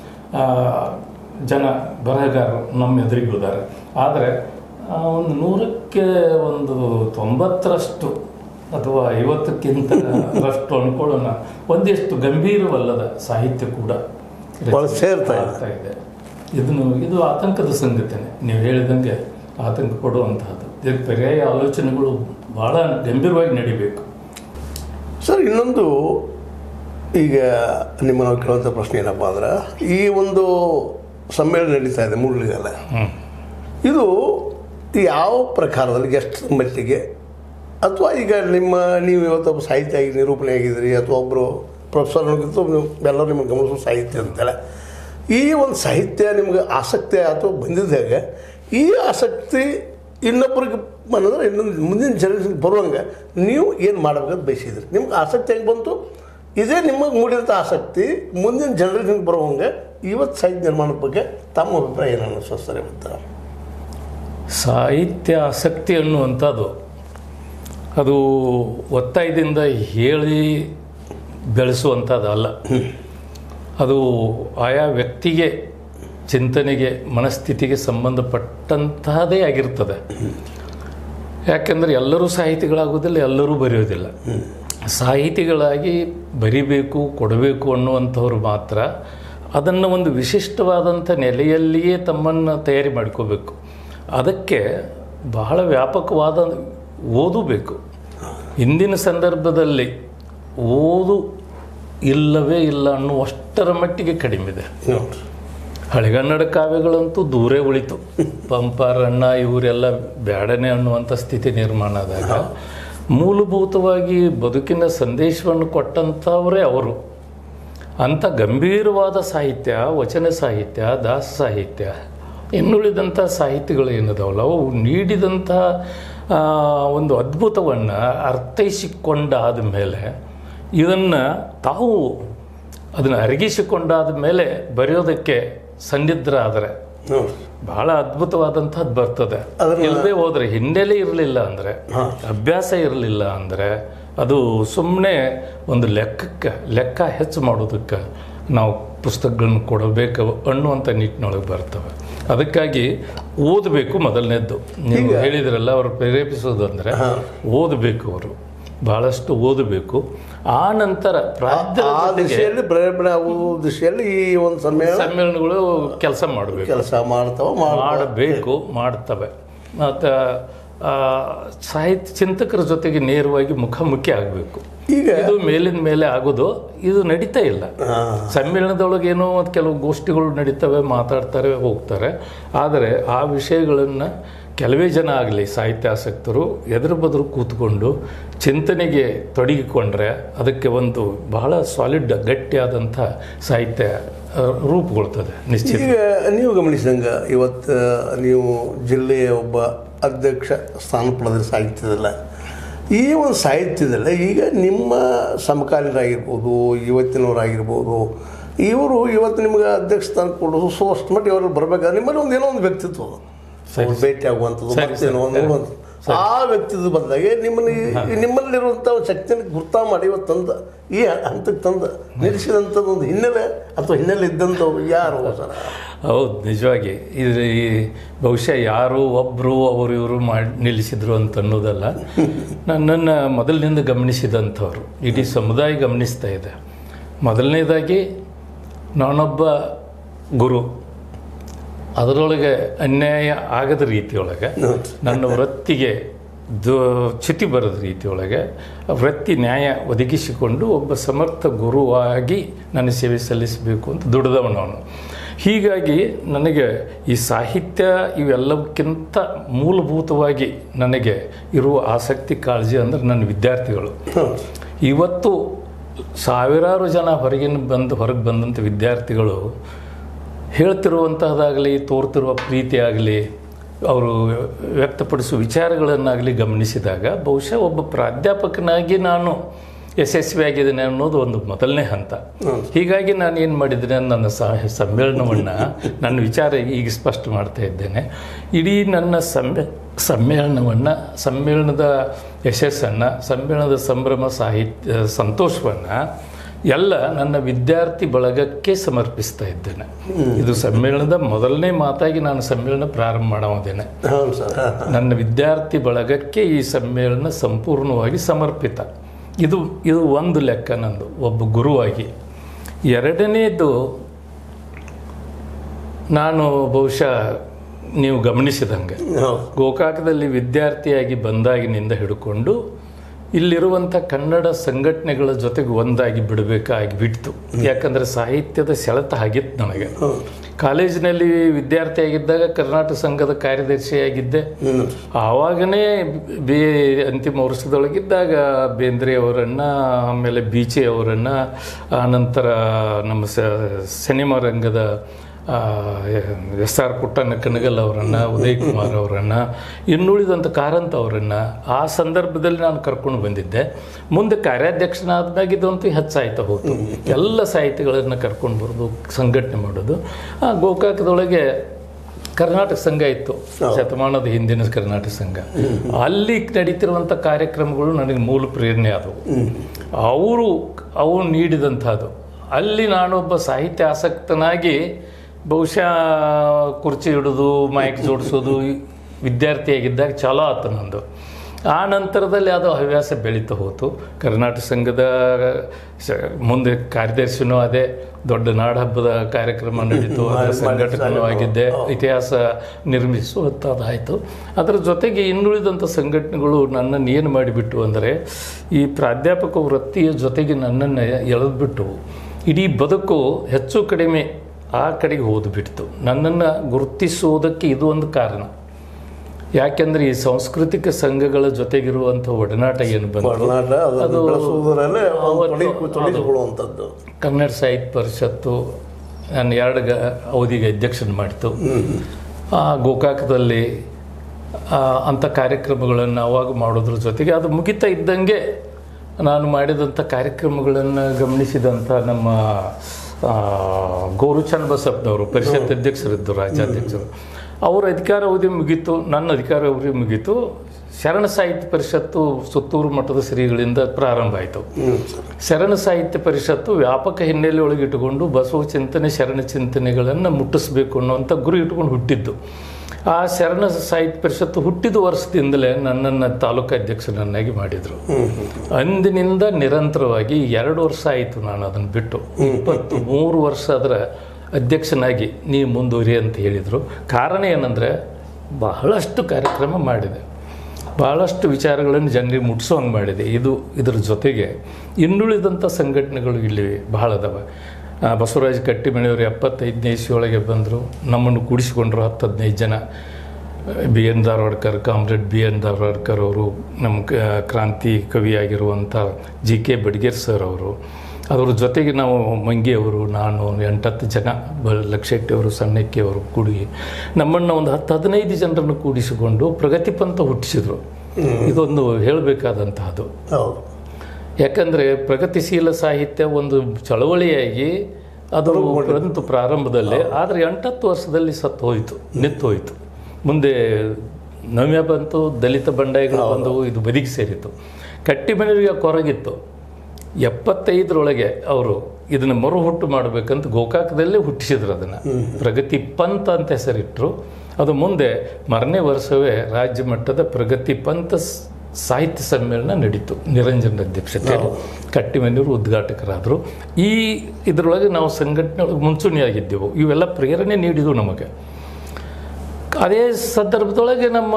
ಜನ ಬರಹಗಾರರು ನಮ್ಮ ಎದುರಿಗಿದ್ದಾರೆ. ಆದರೆ ಒಂದು 100ಕ್ಕೆ 90ರಷ್ಟು ಅಥವಾ 50ಕ್ಕಿಂತರಷ್ಟು ಅನ್ಕೊಳ್ಳೋಣ, ಒಂದಿಷ್ಟು ಗಂಭೀರವಲ್ಲದ ಸಾಹಿತ್ಯ ಕೂಡ ಸೇರ್ತಾ ಇದೆ. ಇದು ಆತಂಕದ ಸಂಗತಿನೇ. ನೀವು ಹೇಳಿದಂಗೆ ಆತಂಕ ಕೊಡುವಂತಹದ್ದು. ಇದಕ್ಕೆ ಪರ್ಯಾಯ ಆಲೋಚನೆಗಳು ಭಾಳ ಗಂಭೀರವಾಗಿ ನಡಿಬೇಕು ಸರ್. ಇನ್ನೊಂದು ಈಗ ನಿಮ್ಮನ್ನು ಕೇಳುವಂಥ ಪ್ರಶ್ನೆ ಏನಪ್ಪ ಅಂದ್ರೆ, ಈ ಒಂದು ಸಮ್ಮೇಳನ ನಡೀತಾ ಇದೆ ಮೂಡಲಿಗೆಲ್ಲ, ಇದು ಯಾವ ಪ್ರಕಾರದಲ್ಲಿ ಎಷ್ಟು ಮಟ್ಟಿಗೆ, ಅಥವಾ ಈಗ ನೀವು ಇವತ್ತೊಬ್ಬ ಸಾಹಿತ್ಯ ಆಗಿ ನಿರೂಪಣೆ ಆಗಿದ್ದೀರಿ, ಅಥವಾ ಒಬ್ಬರು ಪ್ರೊಫೆಸರ್ಗಿಂತ ಎಲ್ಲರೂ ನಿಮಗೆ ಗಮನಿಸೋ ಸಾಹಿತ್ಯ ಅಂತೇಳಿ, ಈ ಒಂದು ಸಾಹಿತ್ಯ ನಿಮ್ಗೆ ಆಸಕ್ತಿ ಅಥವಾ ಬಂದಿದ್ದಾಗ ಈ ಆಸಕ್ತಿ ಇನ್ನೊಬ್ಬರಿಗೆ ಅನ್ನೋದ್ರೆ ಇನ್ನೊಂದು ಮುಂದಿನ ಜನರೇಷನ್ ಬರುವಂಗೆ ನೀವು ಏನು ಮಾಡಬೇಕಂತ ಬಯಸಿದ್ರಿ? ನಿಮ್ಗೆ ಆಸಕ್ತಿ ಹೆಂಗೆ ಬಂತು? ಇದೇ ನಿಮಗೆ ಮೂಡಿದಂಥ ಆಸಕ್ತಿ ಮುಂದಿನ ಜನರೇಷನ್ಗೆ ಬರುವಂಗೆ ಇವತ್ತು ಸಾಹಿತ್ಯ ನಿರ್ಮಾಣದ ಬಗ್ಗೆ ತಮ್ಮ ಅಭಿಪ್ರಾಯ ಏನು ಅನ್ನಿಸ್ತಾರೆ? ಮತ್ತು ಸಾಹಿತ್ಯ ಆಸಕ್ತಿ ಅನ್ನುವಂಥದ್ದು ಅದು ಒತ್ತಾಯದಿಂದ ಹೇಳಿ ಬೆಳೆಸುವಂಥದ್ದಲ್ಲ. ಅದು ಆಯಾ ವ್ಯಕ್ತಿಗೆ ಚಿಂತನೆಗೆ ಮನಸ್ಥಿತಿಗೆ ಸಂಬಂಧಪಟ್ಟಂತಹದೇ ಆಗಿರ್ತದೆ. ಯಾಕೆಂದರೆ ಎಲ್ಲರೂ ಸಾಹಿತಿಗಳಾಗೋದಿಲ್ಲ, ಎಲ್ಲರೂ ಬರೆಯೋದಿಲ್ಲ. ಸಾಹಿತಿಗಳಾಗಿ ಬರಿಬೇಕು, ಕೊಡಬೇಕು ಅನ್ನುವಂಥವ್ರು ಮಾತ್ರ ಅದನ್ನು ಒಂದು ವಿಶಿಷ್ಟವಾದಂಥ ನೆಲೆಯಲ್ಲಿಯೇ ತಮ್ಮನ್ನು ತಯಾರಿ ಮಾಡ್ಕೋಬೇಕು. ಅದಕ್ಕೆ ಬಹಳ ವ್ಯಾಪಕವಾದ ಓದು ಬೇಕು. ಇಂದಿನ ಸಂದರ್ಭದಲ್ಲಿ ಓದು ಇಲ್ಲವೇ ಇಲ್ಲ ಅನ್ನುವಷ್ಟರ ಮಟ್ಟಿಗೆ ಕಡಿಮೆ ಇದೆ. ಹಳೆಗನ್ನಡ ಕಾವ್ಯಗಳಂತೂ ದೂರೇ ಉಳಿತು. ಪಂಪ, ರನ್ನ ಇವರೆಲ್ಲ ಬೇಡನೆ ಅನ್ನುವಂಥ ಸ್ಥಿತಿ ನಿರ್ಮಾಣ ಆದಾಗ ಮೂಲಭೂತವಾಗಿ ಬದುಕಿನ ಸಂದೇಶವನ್ನು ಕೊಟ್ಟಂಥವರೇ ಅವರು. ಅಂಥ ಗಂಭೀರವಾದ ಸಾಹಿತ್ಯ, ವಚನ ಸಾಹಿತ್ಯ, ದಾಸ ಸಾಹಿತ್ಯ, ಇನ್ನುಳಿದಂಥ ಸಾಹಿತ್ಯಗಳು ಏನದಾವಲ್ಲ ಅವು ನೀಡಿದಂಥ ಒಂದು ಅದ್ಭುತವನ್ನು ಅರ್ಥೈಸಿಕೊಂಡಾದ ಮೇಲೆ ಇದನ್ನು ತಾವು ಅದನ್ನು ಅರಗಿಸಿಕೊಂಡಾದ ಮೇಲೆ ಬರೆಯೋದಕ್ಕೆ ಸನ್ನಿಧರಾದರೆ ಬಹಳ ಅದ್ಭುತವಾದಂಥದ್ದು ಬರ್ತದೆ. ಇಲ್ಲದೆ ಹೋದರೆ, ಹಿನ್ನೆಲೆ ಇರಲಿಲ್ಲ ಅಂದರೆ, ಅಭ್ಯಾಸ ಇರಲಿಲ್ಲ ಅಂದರೆ ಅದು ಸುಮ್ಮನೆ ಒಂದು ಲೆಕ್ಕ ಹೆಚ್ಚು ಮಾಡೋದಕ್ಕೆ ನಾವು ಪುಸ್ತಕಗಳನ್ನು ಕೊಡಬೇಕು ಅನ್ನುವಂಥ ನಿಟ್ಟಿನೊಳಗೆ ಬರ್ತವೆ. ಅದಕ್ಕಾಗಿ ಓದಬೇಕು ಮೊದಲನೇದ್ದು. ನೀವು ಹೇಳಿದ್ರಲ್ಲ, ಅವರು ಪ್ರೇರೇಪಿಸೋದು ಅಂದರೆ ಓದಬೇಕು. ಅವರು ಬಹಳಷ್ಟು ಓದಬೇಕು. ಆ ನಂತರ ದಿಶೆಯಲ್ಲಿ ಪ್ರೇರಣೆ ಆಗುವ ದಿಶೆಯಲ್ಲಿ ಈ ಒಂದು ಸಮ್ಮೇಳನಗಳು ಕೆಲಸ ಮಾಡಬೇಕು, ಮಾಡ್ತವೆ. ಮತ್ತು ಸಾಹಿತ್ಯ ಚಿಂತಕರ ಜೊತೆಗೆ ನೇರವಾಗಿ ಮುಖಾಮುಖಿ ಆಗಬೇಕು. ಈಗ ಇದು ಮೇಲಿನ ಮೇಲೆ ಆಗೋದು ಇದು ನಡೀತಾ ಇಲ್ಲ. ಸಮ್ಮೇಳನದೊಳಗೆ ಏನೋ ಒಂದು ಕೆಲವು ಗೋಷ್ಠಿಗಳು ನಡೀತವೆ, ಮಾತಾಡ್ತಾರೆ, ಹೋಗ್ತಾರೆ. ಆದರೆ ಆ ವಿಷಯಗಳನ್ನು ಕೆಲವೇ ಜನ ಆಗಲಿ ಸಾಹಿತ್ಯಾಸಕ್ತರು ಎದುರು ಬದುರು ಕೂತ್ಕೊಂಡು ಚಿಂತನೆಗೆ ತೊಡಗಿಕೊಂಡ್ರೆ ಅದಕ್ಕೆ ಒಂದು ಬಹಳ ಸಾಲಿಡ್, ಗಟ್ಟಿಯಾದಂಥ ಸಾಹಿತ್ಯ ರೂಪುಗೊಳ್ತದೆ ನಿಶ್ಚಿತ. ಈಗ ನೀವು ಗಮನಿಸಿದಂಗೆ ಇವತ್ತು ನೀವು ಜಿಲ್ಲೆಯ ಒಬ್ಬ ಅಧ್ಯಕ್ಷ ಸ್ಥಾನ ಪಡೆದ ಸಾಹಿತ್ಯದಲ್ಲ, ಈ ಒಂದು ಸಾಹಿತ್ಯದಲ್ಲ ಈಗ ನಿಮ್ಮ ಸಮಕಾಲೀನರಾಗಿರ್ಬೋದು, ಇವತ್ತಿನವರಾಗಿರ್ಬೋದು, ಇವರು ಇವತ್ತು ನಿಮ್ಗೆ ಅಧ್ಯಕ್ಷ ಸ್ಥಾನ ಕೊಡೋದು ಸೊ ಅಷ್ಟು ಮಟ್ಟಿಗೆ ಅವ್ರಿಗೆ ಬರಬೇಕಾದ್ರೆ ನಿಮ್ಮಲ್ಲಿ ಒಂದು ಏನೋ ಒಂದು ವ್ಯಕ್ತಿತ್ವ ಭೇಟಿ ಆಗುವಂಥದ್ದು, ಮತ್ತೇನೋ ಆ ವ್ಯಕ್ತಿತ್ವ ಬಂದಾಗೆ ನಿಮ್ಮಲ್ಲಿರುವಂಥ ಶಕ್ತಿಯನ್ನು ಗುರ್ತಾ ಮಾಡಿ ಇವತ್ತು ಈ ಹಂತಕ್ಕೆ ತಂದು ನಿಲ್ಲಿಸಿದಂಥದ್ದು ಒಂದು ಹಿನ್ನೆಲೆ ಅಥವಾ ಹಿನ್ನೆಲೆ ಇದ್ದಂಥವ್ರು ಯಾರು ಸರ್? ಹೌದು, ನಿಜವಾಗಿ ಇದು ಬಹುಶಃ ಯಾರು ಒಬ್ಬರು ಅವರು ಇವರು ಮಾಡಿ ನಿಲ್ಲಿಸಿದ್ರು ಅಂತ ಅನ್ನೋದಲ್ಲ. ನನ್ನನ್ನು ಮೊದಲಿನಿಂದ ಗಮನಿಸಿದಂಥವ್ರು ಇಡೀ ಸಮುದಾಯ ಗಮನಿಸ್ತಾ ಇದೆ. ಮೊದಲನೇದಾಗಿ ನಾನೊಬ್ಬ ಗುರು, ಅದರೊಳಗೆ ಅನ್ಯಾಯ ಆಗದ ರೀತಿಯೊಳಗೆ ನನ್ನ ವೃತ್ತಿಗೆ ಚ್ಯುತಿ ಬರದ ರೀತಿಯೊಳಗೆ ವೃತ್ತಿ ನ್ಯಾಯ ಒದಗಿಸಿಕೊಂಡು ಒಬ್ಬ ಸಮರ್ಥ ಗುರುವಾಗಿ ನನ್ನ ಸೇವೆ ಸಲ್ಲಿಸಬೇಕು ಅಂತ ದುಡಿದವನವನು. ಹೀಗಾಗಿ ನನಗೆ ಈ ಸಾಹಿತ್ಯ ಇವೆಲ್ಲಕ್ಕಿಂತ ಮೂಲಭೂತವಾಗಿ ನನಗೆ ಇರುವ ಆಸಕ್ತಿ, ಕಾಳಜಿ ಅಂದರೆ ನನ್ನ ವಿದ್ಯಾರ್ಥಿಗಳು. ಇವತ್ತು ಸಾವಿರಾರು ಜನ ಹೊರಗೆ ಬಂದಂಥ ವಿದ್ಯಾರ್ಥಿಗಳು ಹೇಳ್ತಿರುವಂತಹದ್ದಾಗಲಿ, ತೋರ್ತಿರುವ ಪ್ರೀತಿ ಆಗಲಿ, ಅವರು ವ್ಯಕ್ತಪಡಿಸುವ ವಿಚಾರಗಳನ್ನಾಗಲಿ ಗಮನಿಸಿದಾಗ ಬಹುಶಃ ಒಬ್ಬ ಪ್ರಾಧ್ಯಾಪಕನಾಗಿ ನಾನು ಯಶಸ್ವಿಯಾಗಿದ್ದೇನೆ ಅನ್ನೋದು ಒಂದು ಮೊದಲನೇ ಹಂತ. ಹೀಗಾಗಿ ನಾನು ಏನು ಮಾಡಿದ್ದೇನೆ, ನನ್ನ ಸಮ್ಮೇಳನವನ್ನು ನನ್ನ ವಿಚಾರ ಈಗ ಸ್ಪಷ್ಟ ಮಾಡ್ತಾ ಇದ್ದೇನೆ. ಇಡೀ ನನ್ನ ಸಮ್ಮೇಳನದ ಯಶಸ್ಸನ್ನು, ಸಮ್ಮೇಳನದ ಸಂಭ್ರಮ, ಸಾಹಿತ್ಯ ಸಂತೋಷವನ್ನು ಎಲ್ಲ ನನ್ನ ವಿದ್ಯಾರ್ಥಿ ಬಳಗಕ್ಕೆ ಸಮರ್ಪಿಸ್ತಾ ಇದ್ದೇನೆ. ಇದು ಸಮ್ಮೇಳನದ ಮೊದಲನೇ ಮಾತಾಗಿ ನಾನು ಸಮ್ಮೇಳನ ಪ್ರಾರಂಭ ಮಾಡೋದೇನೆ. ನನ್ನ ವಿದ್ಯಾರ್ಥಿ ಬಳಗಕ್ಕೆ ಈ ಸಮ್ಮೇಳನ ಸಂಪೂರ್ಣವಾಗಿ ಸಮರ್ಪಿತ. ಇದು ಒಂದು ಲೆಕ್ಕ ನಂದು ಒಬ್ಬ ಗುರುವಾಗಿ. ಎರಡನೇದು, ನಾನು ಬಹುಶಃ ನೀವು ಗಮನಿಸಿದಂಗೆ ಗೋಕಾಕದಲ್ಲಿ ವಿದ್ಯಾರ್ಥಿಯಾಗಿ ಬಂದಾಗಿನಿಂದ ಹಿಡ್ಕೊಂಡು ಇಲ್ಲಿರುವಂಥ ಕನ್ನಡ ಸಂಘಟನೆಗಳ ಜೊತೆಗೆ ಒಂದಾಗಿ ಬಿಡಬೇಕಾಗಿಬಿಡ್ತು. ಯಾಕಂದರೆ ಸಾಹಿತ್ಯದ ಸೆಳೆತ ಆಗಿತ್ತು ನನಗೆ. ಕಾಲೇಜಿನಲ್ಲಿ ವಿದ್ಯಾರ್ಥಿಯಾಗಿದ್ದಾಗ ಕರ್ನಾಟಕ ಸಂಘದ ಕಾರ್ಯದರ್ಶಿಯಾಗಿದ್ದೆ. ಆವಾಗನೇ ಅಂತಿಮ ವರ್ಷದೊಳಗಿದ್ದಾಗ ಬೇಂದ್ರೆ ಅವರನ್ನು, ಆಮೇಲೆ ಬೀಚೆ ಅವರನ್ನು, ಆನಂತರ ನಮ್ಮ ಸಿನಿಮಾ ರಂಗದ SR ಪುಟ್ಟಣ್ಣ ಕಣಗಲ್ ಅವರನ್ನು, ಉದಯ್ ಕುಮಾರ್ ಅವರನ್ನು, ಇನ್ನುಳಿದಂಥ ಕಾರಂತ ಅವರನ್ನು ಆ ಸಂದರ್ಭದಲ್ಲಿ ನಾನು ಕರ್ಕೊಂಡು ಬಂದಿದ್ದೆ. ಮುಂದೆ ಕಾರ್ಯಾಧ್ಯಕ್ಷನಾದಾಗ ಇದಂತೂ ಹೆಚ್ಚಾಯ್ತಾ ಹೋಯ್ತು. ಎಲ್ಲ ಸಾಹಿತಿಗಳನ್ನು ಕರ್ಕೊಂಡು ಬರೋದು, ಸಂಘಟನೆ ಮಾಡೋದು. ಗೋಕಾಕದೊಳಗೆ ಕರ್ನಾಟಕ ಸಂಘ ಇತ್ತು, ಶತಮಾನದ ಹಿಂದಿನ ಕರ್ನಾಟಕ ಸಂಘ. ಅಲ್ಲಿ ನಡೀತಿರುವಂಥ ಕಾರ್ಯಕ್ರಮಗಳು ನನಗೆ ಮೂಲ ಪ್ರೇರಣೆ ಆದವು. ಅವರು ನೀಡಿದಂಥದ್ದು. ಅಲ್ಲಿ ನಾನೊಬ್ಬ ಸಾಹಿತ್ಯ ಆಸಕ್ತನಾಗಿ ಬಹುಶಃ ಕುರ್ಚಿ ಹಿಡಿದು ಮೈಕ್ ಜೋಡಿಸೋದು ವಿದ್ಯಾರ್ಥಿಯಾಗಿದ್ದಾಗ ಚಾಲೋ ಆಯ್ತು ನಂದು. ಆ ನಂತರದಲ್ಲಿ ಅದು ಹವ್ಯಾಸ ಬೆಳೀತಾ ಹೋಯ್ತು. ಕರ್ನಾಟಕ ಸಂಘದ ಮುಂದೆ ಕಾರ್ಯದರ್ಶಿನೂ ಅದೇ, ದೊಡ್ಡ ನಾಡಹಬ್ಬದ ಕಾರ್ಯಕ್ರಮ ನಡೀತು, ಅದರ ಸಂಘಟಕನೂ ಆಗಿದ್ದೆ, ಇತಿಹಾಸ ನಿರ್ಮಿಸುವಂಥದ್ದಾಯಿತು. ಅದರ ಜೊತೆಗೆ ಇನ್ನುಳಿದಂಥ ಸಂಘಟನೆಗಳು ನನ್ನನ್ನು ಏನು ಮಾಡಿಬಿಟ್ಟು ಅಂದರೆ, ಈ ಪ್ರಾಧ್ಯಾಪಕ ವೃತ್ತಿಯ ಜೊತೆಗೆ ನನ್ನನ್ನು ಎಳೆದ್ಬಿಟ್ಟು ಇಡೀ ಬದುಕು ಹೆಚ್ಚು ಕಡಿಮೆ ಆ ಕಡೆಗೆ ಹೋದ್ಬಿಡ್ತು. ನನ್ನನ್ನು ಗುರುತಿಸುವುದಕ್ಕೆ ಇದು ಒಂದು ಕಾರಣ. ಯಾಕೆಂದರೆ ಈ ಸಾಂಸ್ಕೃತಿಕ ಸಂಘಗಳ ಜೊತೆಗಿರುವಂಥ ಒಡನಾಟ ಏನು ಬಂತು, ಅದು ಕನ್ನಡ ಸಾಹಿತ್ಯ ಪರಿಷತ್ತು ನಾನು 2 ಅವಧಿಗೆ ಅಧ್ಯಕ್ಷನ ಮಾಡಿತು. ಗೋಕಾಕದಲ್ಲಿ ಅಂಥ ಕಾರ್ಯಕ್ರಮಗಳನ್ನು ಅವಾಗ ಮಾಡೋದ್ರ ಜೊತೆಗೆ ಅದು ಮುಗಿತಾ ಇದ್ದಂಗೆ ನಾನು ಮಾಡಿದಂಥ ಕಾರ್ಯಕ್ರಮಗಳನ್ನು ಗಮನಿಸಿದಂಥ ನಮ್ಮ ಗೌರು ಚನ್ನಬಸಪ್ಪನವರು ಪರಿಷತ್ ಅಧ್ಯಕ್ಷರಿದ್ದರು, ರಾಜ್ಯಾಧ್ಯಕ್ಷರು. ಅವರ ಅಧಿಕಾರ ಅವಧಿ ಮುಗೀತು, ನನ್ನ ಅಧಿಕಾರ ಅವಧಿ ಮುಗೀತು. ಶರಣ ಸಾಹಿತ್ಯ ಪರಿಷತ್ತು ಸುತ್ತೂರು ಮಠದ ಶ್ರೀಗಳಿಂದ ಪ್ರಾರಂಭ ಆಯಿತು. ಶರಣ ಸಾಹಿತ್ಯ ಪರಿಷತ್ತು ವ್ಯಾಪಕ ಹಿನ್ನೆಲೆ ಒಳಗೆ ಇಟ್ಟುಕೊಂಡು ಬಸವ ಚಿಂತನೆ, ಶರಣ ಚಿಂತನೆಗಳನ್ನು ಮುಟ್ಟಿಸ್ಬೇಕು ಅನ್ನುವಂಥ ಗುರಿ ಇಟ್ಕೊಂಡು ಹುಟ್ಟಿದ್ದು. ಆ ಶರಣ ಸಾಹಿತ್ಯ ಪರಿಷತ್ತು ಹುಟ್ಟಿದ ವರ್ಷದಿಂದಲೇ ನನ್ನನ್ನು ತಾಲೂಕು ಅಧ್ಯಕ್ಷನನ್ನಾಗಿ ಮಾಡಿದರು. ಅಂದಿನಿಂದ ನಿರಂತರವಾಗಿ 2 ವರ್ಷ ಆಯಿತು ನಾನು ಅದನ್ನು ಬಿಟ್ಟು. 23 ವರ್ಷ ಅದರ ಅಧ್ಯಕ್ಷನಾಗಿ ನೀವು ಮುಂದುವರಿ ಅಂತ ಹೇಳಿದರು. ಕಾರಣ ಏನಂದರೆ, ಬಹಳಷ್ಟು ಕಾರ್ಯಕ್ರಮ ಮಾಡಿದೆ, ಭಾಳಷ್ಟು ವಿಚಾರಗಳನ್ನು ಜನರಿಗೆ ಮುಟ್ಟಿಸೋಂಗೆ ಮಾಡಿದೆ. ಇದರ ಜೊತೆಗೆ ಇನ್ನುಳಿದಂಥ ಸಂಘಟನೆಗಳು ಇಲ್ಲಿ ಬಹಳ ಅದಾವೆ. ಬಸವರಾಜ ಕಟ್ಟಿಮನಿಯವರು 75ನೇ ಇಸ್ವಿಯೊಳಗೆ ಬಂದರು, ನಮ್ಮನ್ನು ಕೂಡಿಸಿಕೊಂಡ್ರು 10-15 ಜನ. B N Dharwadkar, comrade B N Dharwadkar ಅವರು, ನಮ್ಮ ಕ್ರಾಂತಿ ಕವಿಯಾಗಿರುವಂಥ ಜಿ ಕೆ ಬಡ್ಗೇರ್ ಸರ್ ಅವರು, ಅದರ ಜೊತೆಗೆ ನಾವು ಮಂಗಿಯವರು, ನಾನು 8-10 ಜನ, ಲಕ್ಷೆಟ್ಟಿಯವರು, ಸಣ್ಣಕ್ಕಿಯವರು ಕೂಡಿ ನಮ್ಮನ್ನು ಒಂದು 10-15 ಜನರನ್ನು ಕೂಡಿಸಿಕೊಂಡು ಪ್ರಗತಿ ಪಂಥ ಹುಟ್ಟಿಸಿದ್ರು. ಇದೊಂದು ಹೇಳಬೇಕಾದಂತಹದ್ದು. ಯಾಕಂದರೆ ಪ್ರಗತಿಶೀಲ ಸಾಹಿತ್ಯ ಒಂದು ಚಳವಳಿಯಾಗಿ ಅದು ಬಂತು ಪ್ರಾರಂಭದಲ್ಲಿ, ಆದರೆ 8-10 ವರ್ಷದಲ್ಲಿ ನಿಂತು ಹೋಯಿತು. ಮುಂದೆ ನವ್ಯ ಬಂತು, ದಲಿತ ಬಂಡಾಯಗಳು ಬಂದವು, ಇದು ಬದಿಗೆ ಸೇರಿತು. ಕಟ್ಟಿಮನಿಯವರಿಗೆ ಕೊರಗಿತ್ತು. 75ರೊಳಗೆ ಅವರು ಇದನ್ನು ಮರುಹುಟ್ಟು ಮಾಡಬೇಕಂತ ಗೋಕಾಕದಲ್ಲೇ ಹುಟ್ಟಿಸಿದ್ರು. ಅದನ್ನು ಪ್ರಗತಿ ಪಂಥ ಅಂತ ಹೆಸರಿಟ್ಟರು. ಅದು ಮುಂದೆ ಮರನೇ ವರ್ಷವೇ ರಾಜ್ಯ ಮಟ್ಟದ ಪ್ರಗತಿ ಪಂಥ ಸಾಹಿತ್ಯ ಸಮ್ಮೇಳನ ನಡೀತು, ನಿರಂಜನ ಅಧ್ಯಕ್ಷತೆಯಲ್ಲಿ. ಕಟ್ಟಿಮನಿಯವರು ಉದ್ಘಾಟಕರಾದರು. ಇದರೊಳಗೆ ನಾವು ಸಂಘಟನೆ ಒಳಗೆ ಮುಂಚೂಣಿಯಾಗಿದ್ದೆವು. ಇವೆಲ್ಲ ಪ್ರೇರಣೆ ನೀಡಿದವು ನಮಗೆ. ಅದೇ ಸಂದರ್ಭದೊಳಗೆ ನಮ್ಮ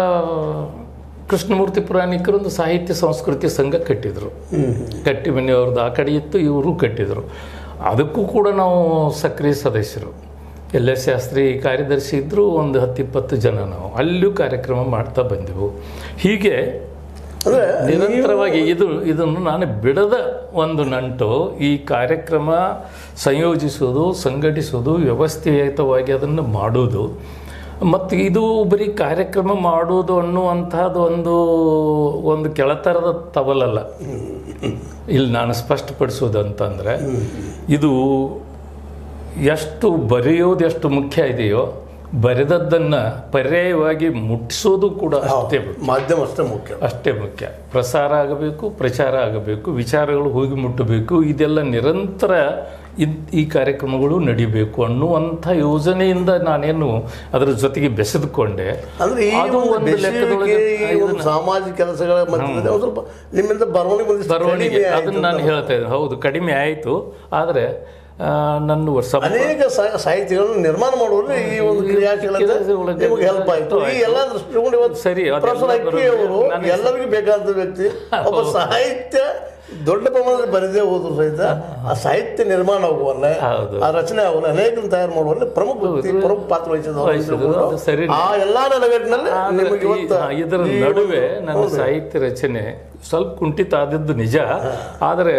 ಕೃಷ್ಣಮೂರ್ತಿ ಪುರಾಣಿಕರೊಂದು ಸಾಹಿತ್ಯ ಸಂಸ್ಕೃತಿ ಸಂಘ ಕಟ್ಟಿದರು. ಕಟ್ಟಿಮನಿಯವ್ರದ್ದು ಆ ಕಡೆ ಇತ್ತು, ಇವರು ಕಟ್ಟಿದರು. ಅದಕ್ಕೂ ಕೂಡ ನಾವು ಸಕ್ರಿಯ ಸದಸ್ಯರು. ಎಲ್ಲ ಶಾಸ್ತ್ರಿ ಕಾರ್ಯದರ್ಶಿ ಇದ್ದರು. ಒಂದು 10-20 ಜನ ನಾವು ಅಲ್ಲಿಯೂ ಕಾರ್ಯಕ್ರಮ ಮಾಡ್ತಾ ಬಂದೆವು. ಹೀಗೆ ನಿರಂತರವಾಗಿ ಇದನ್ನು ನಾನು ಬಿಡದ ಒಂದು ನಂಟು. ಈ ಕಾರ್ಯಕ್ರಮ ಸಂಯೋಜಿಸೋದು, ಸಂಘಟಿಸೋದು, ವ್ಯವಸ್ಥಿತವಾಗಿ ಅದನ್ನು ಮಾಡೋದು, ಮತ್ತು ಇದು ಬರೀ ಕಾರ್ಯಕ್ರಮ ಮಾಡೋದು ಅನ್ನುವಂಥದ್ದು ಒಂದು ಕೆಳತರದ ತವಲಲ್ಲ. ಇಲ್ಲಿ ನಾನು ಸ್ಪಷ್ಟಪಡಿಸೋದು ಅಂತಂದರೆ, ಇದು ಎಷ್ಟು ಬರೆಯೋದು ಎಷ್ಟು ಮುಖ್ಯ ಇದೆಯೋ, ಬರೆದದ್ದನ್ನು ಪರ್ಯಾಯವಾಗಿ ಮುಟ್ಟಿಸೋದು ಕೂಡ ಅಷ್ಟೇ ಮಾಧ್ಯಮ ಅಷ್ಟೇ ಮುಖ್ಯ. ಪ್ರಸಾರ ಆಗಬೇಕು, ಪ್ರಚಾರ ಆಗಬೇಕು, ವಿಚಾರಗಳು ಹೋಗಿ ಮುಟ್ಟಬೇಕು. ಇದೆಲ್ಲ ನಿರಂತರ ಈ ಕಾರ್ಯಕ್ರಮಗಳು ನಡಿಬೇಕು ಅನ್ನುವಂಥ ಯೋಜನೆಯಿಂದ ನಾನೇನು ಅದರ ಜೊತೆಗೆ ಬೆಸೆದುಕೊಂಡೆ. ಅದು ಒಂದು ಲೆಕ್ಕದೊಳಗೆ ಸಾಮಾಜಿಕ ಕೆಲಸಗಳ ಸ್ವಲ್ಪ ನಿಮ್ಮಿಂದ ಬರವಣಿಗೆ ಅದನ್ನು ನಾನು ಹೇಳ್ತಾ ಇದ್ದೆ. ಹೌದು, ಕಡಿಮೆ ಆಯಿತು. ಆದರೆ ನನ್ನ ಅನೇಕ ಸಾಹಿತ್ಯಗಳನ್ನು ನಿರ್ಮಾಣ ಮಾಡುವಲ್ಲಿ ಈ ಒಂದು ಕ್ರಿಯಾಶೀಲತೆ ಹೆಲ್ಪ್ ಆಯಿತು. ಈ ಎಲ್ಲ ದೃಷ್ಟಿಕೊಂಡು ಸರಿ, ಎಲ್ಲರಿಗೂ ಬೇಕಾದ ವ್ಯಕ್ತಿ ಒಬ್ಬ ಸಾಹಿತ್ಯ ದೊಡ್ಡ ಪ್ರಮಾಣದಲ್ಲಿ ಬರೆದೇ ಹೋದ್ರು ಸಹಿತ ಆ ಸಾಹಿತ್ಯ ನಿರ್ಮಾಣ ಆಗುವಲ್ಲ, ಆ ರಚನೆ ಆಗುವಲ್ಲ, ಅನೇಕರನ್ನು ತಯಾರು ಮಾಡುವಲ್ಲಿ ಪ್ರಮುಖ ಪಾತ್ರ ವಹಿಸಿದ ಆ ಎಲ್ಲ ನೆಲೆಗಟ್ಟಿನಲ್ಲಿ ಇದರ ನಡುವೆ ನನ್ನ ಸಾಹಿತ್ಯ ರಚನೆ ಸ್ವಲ್ಪ ಕುಂಠಿತ ಆದದ್ದು ನಿಜ. ಆದರೆ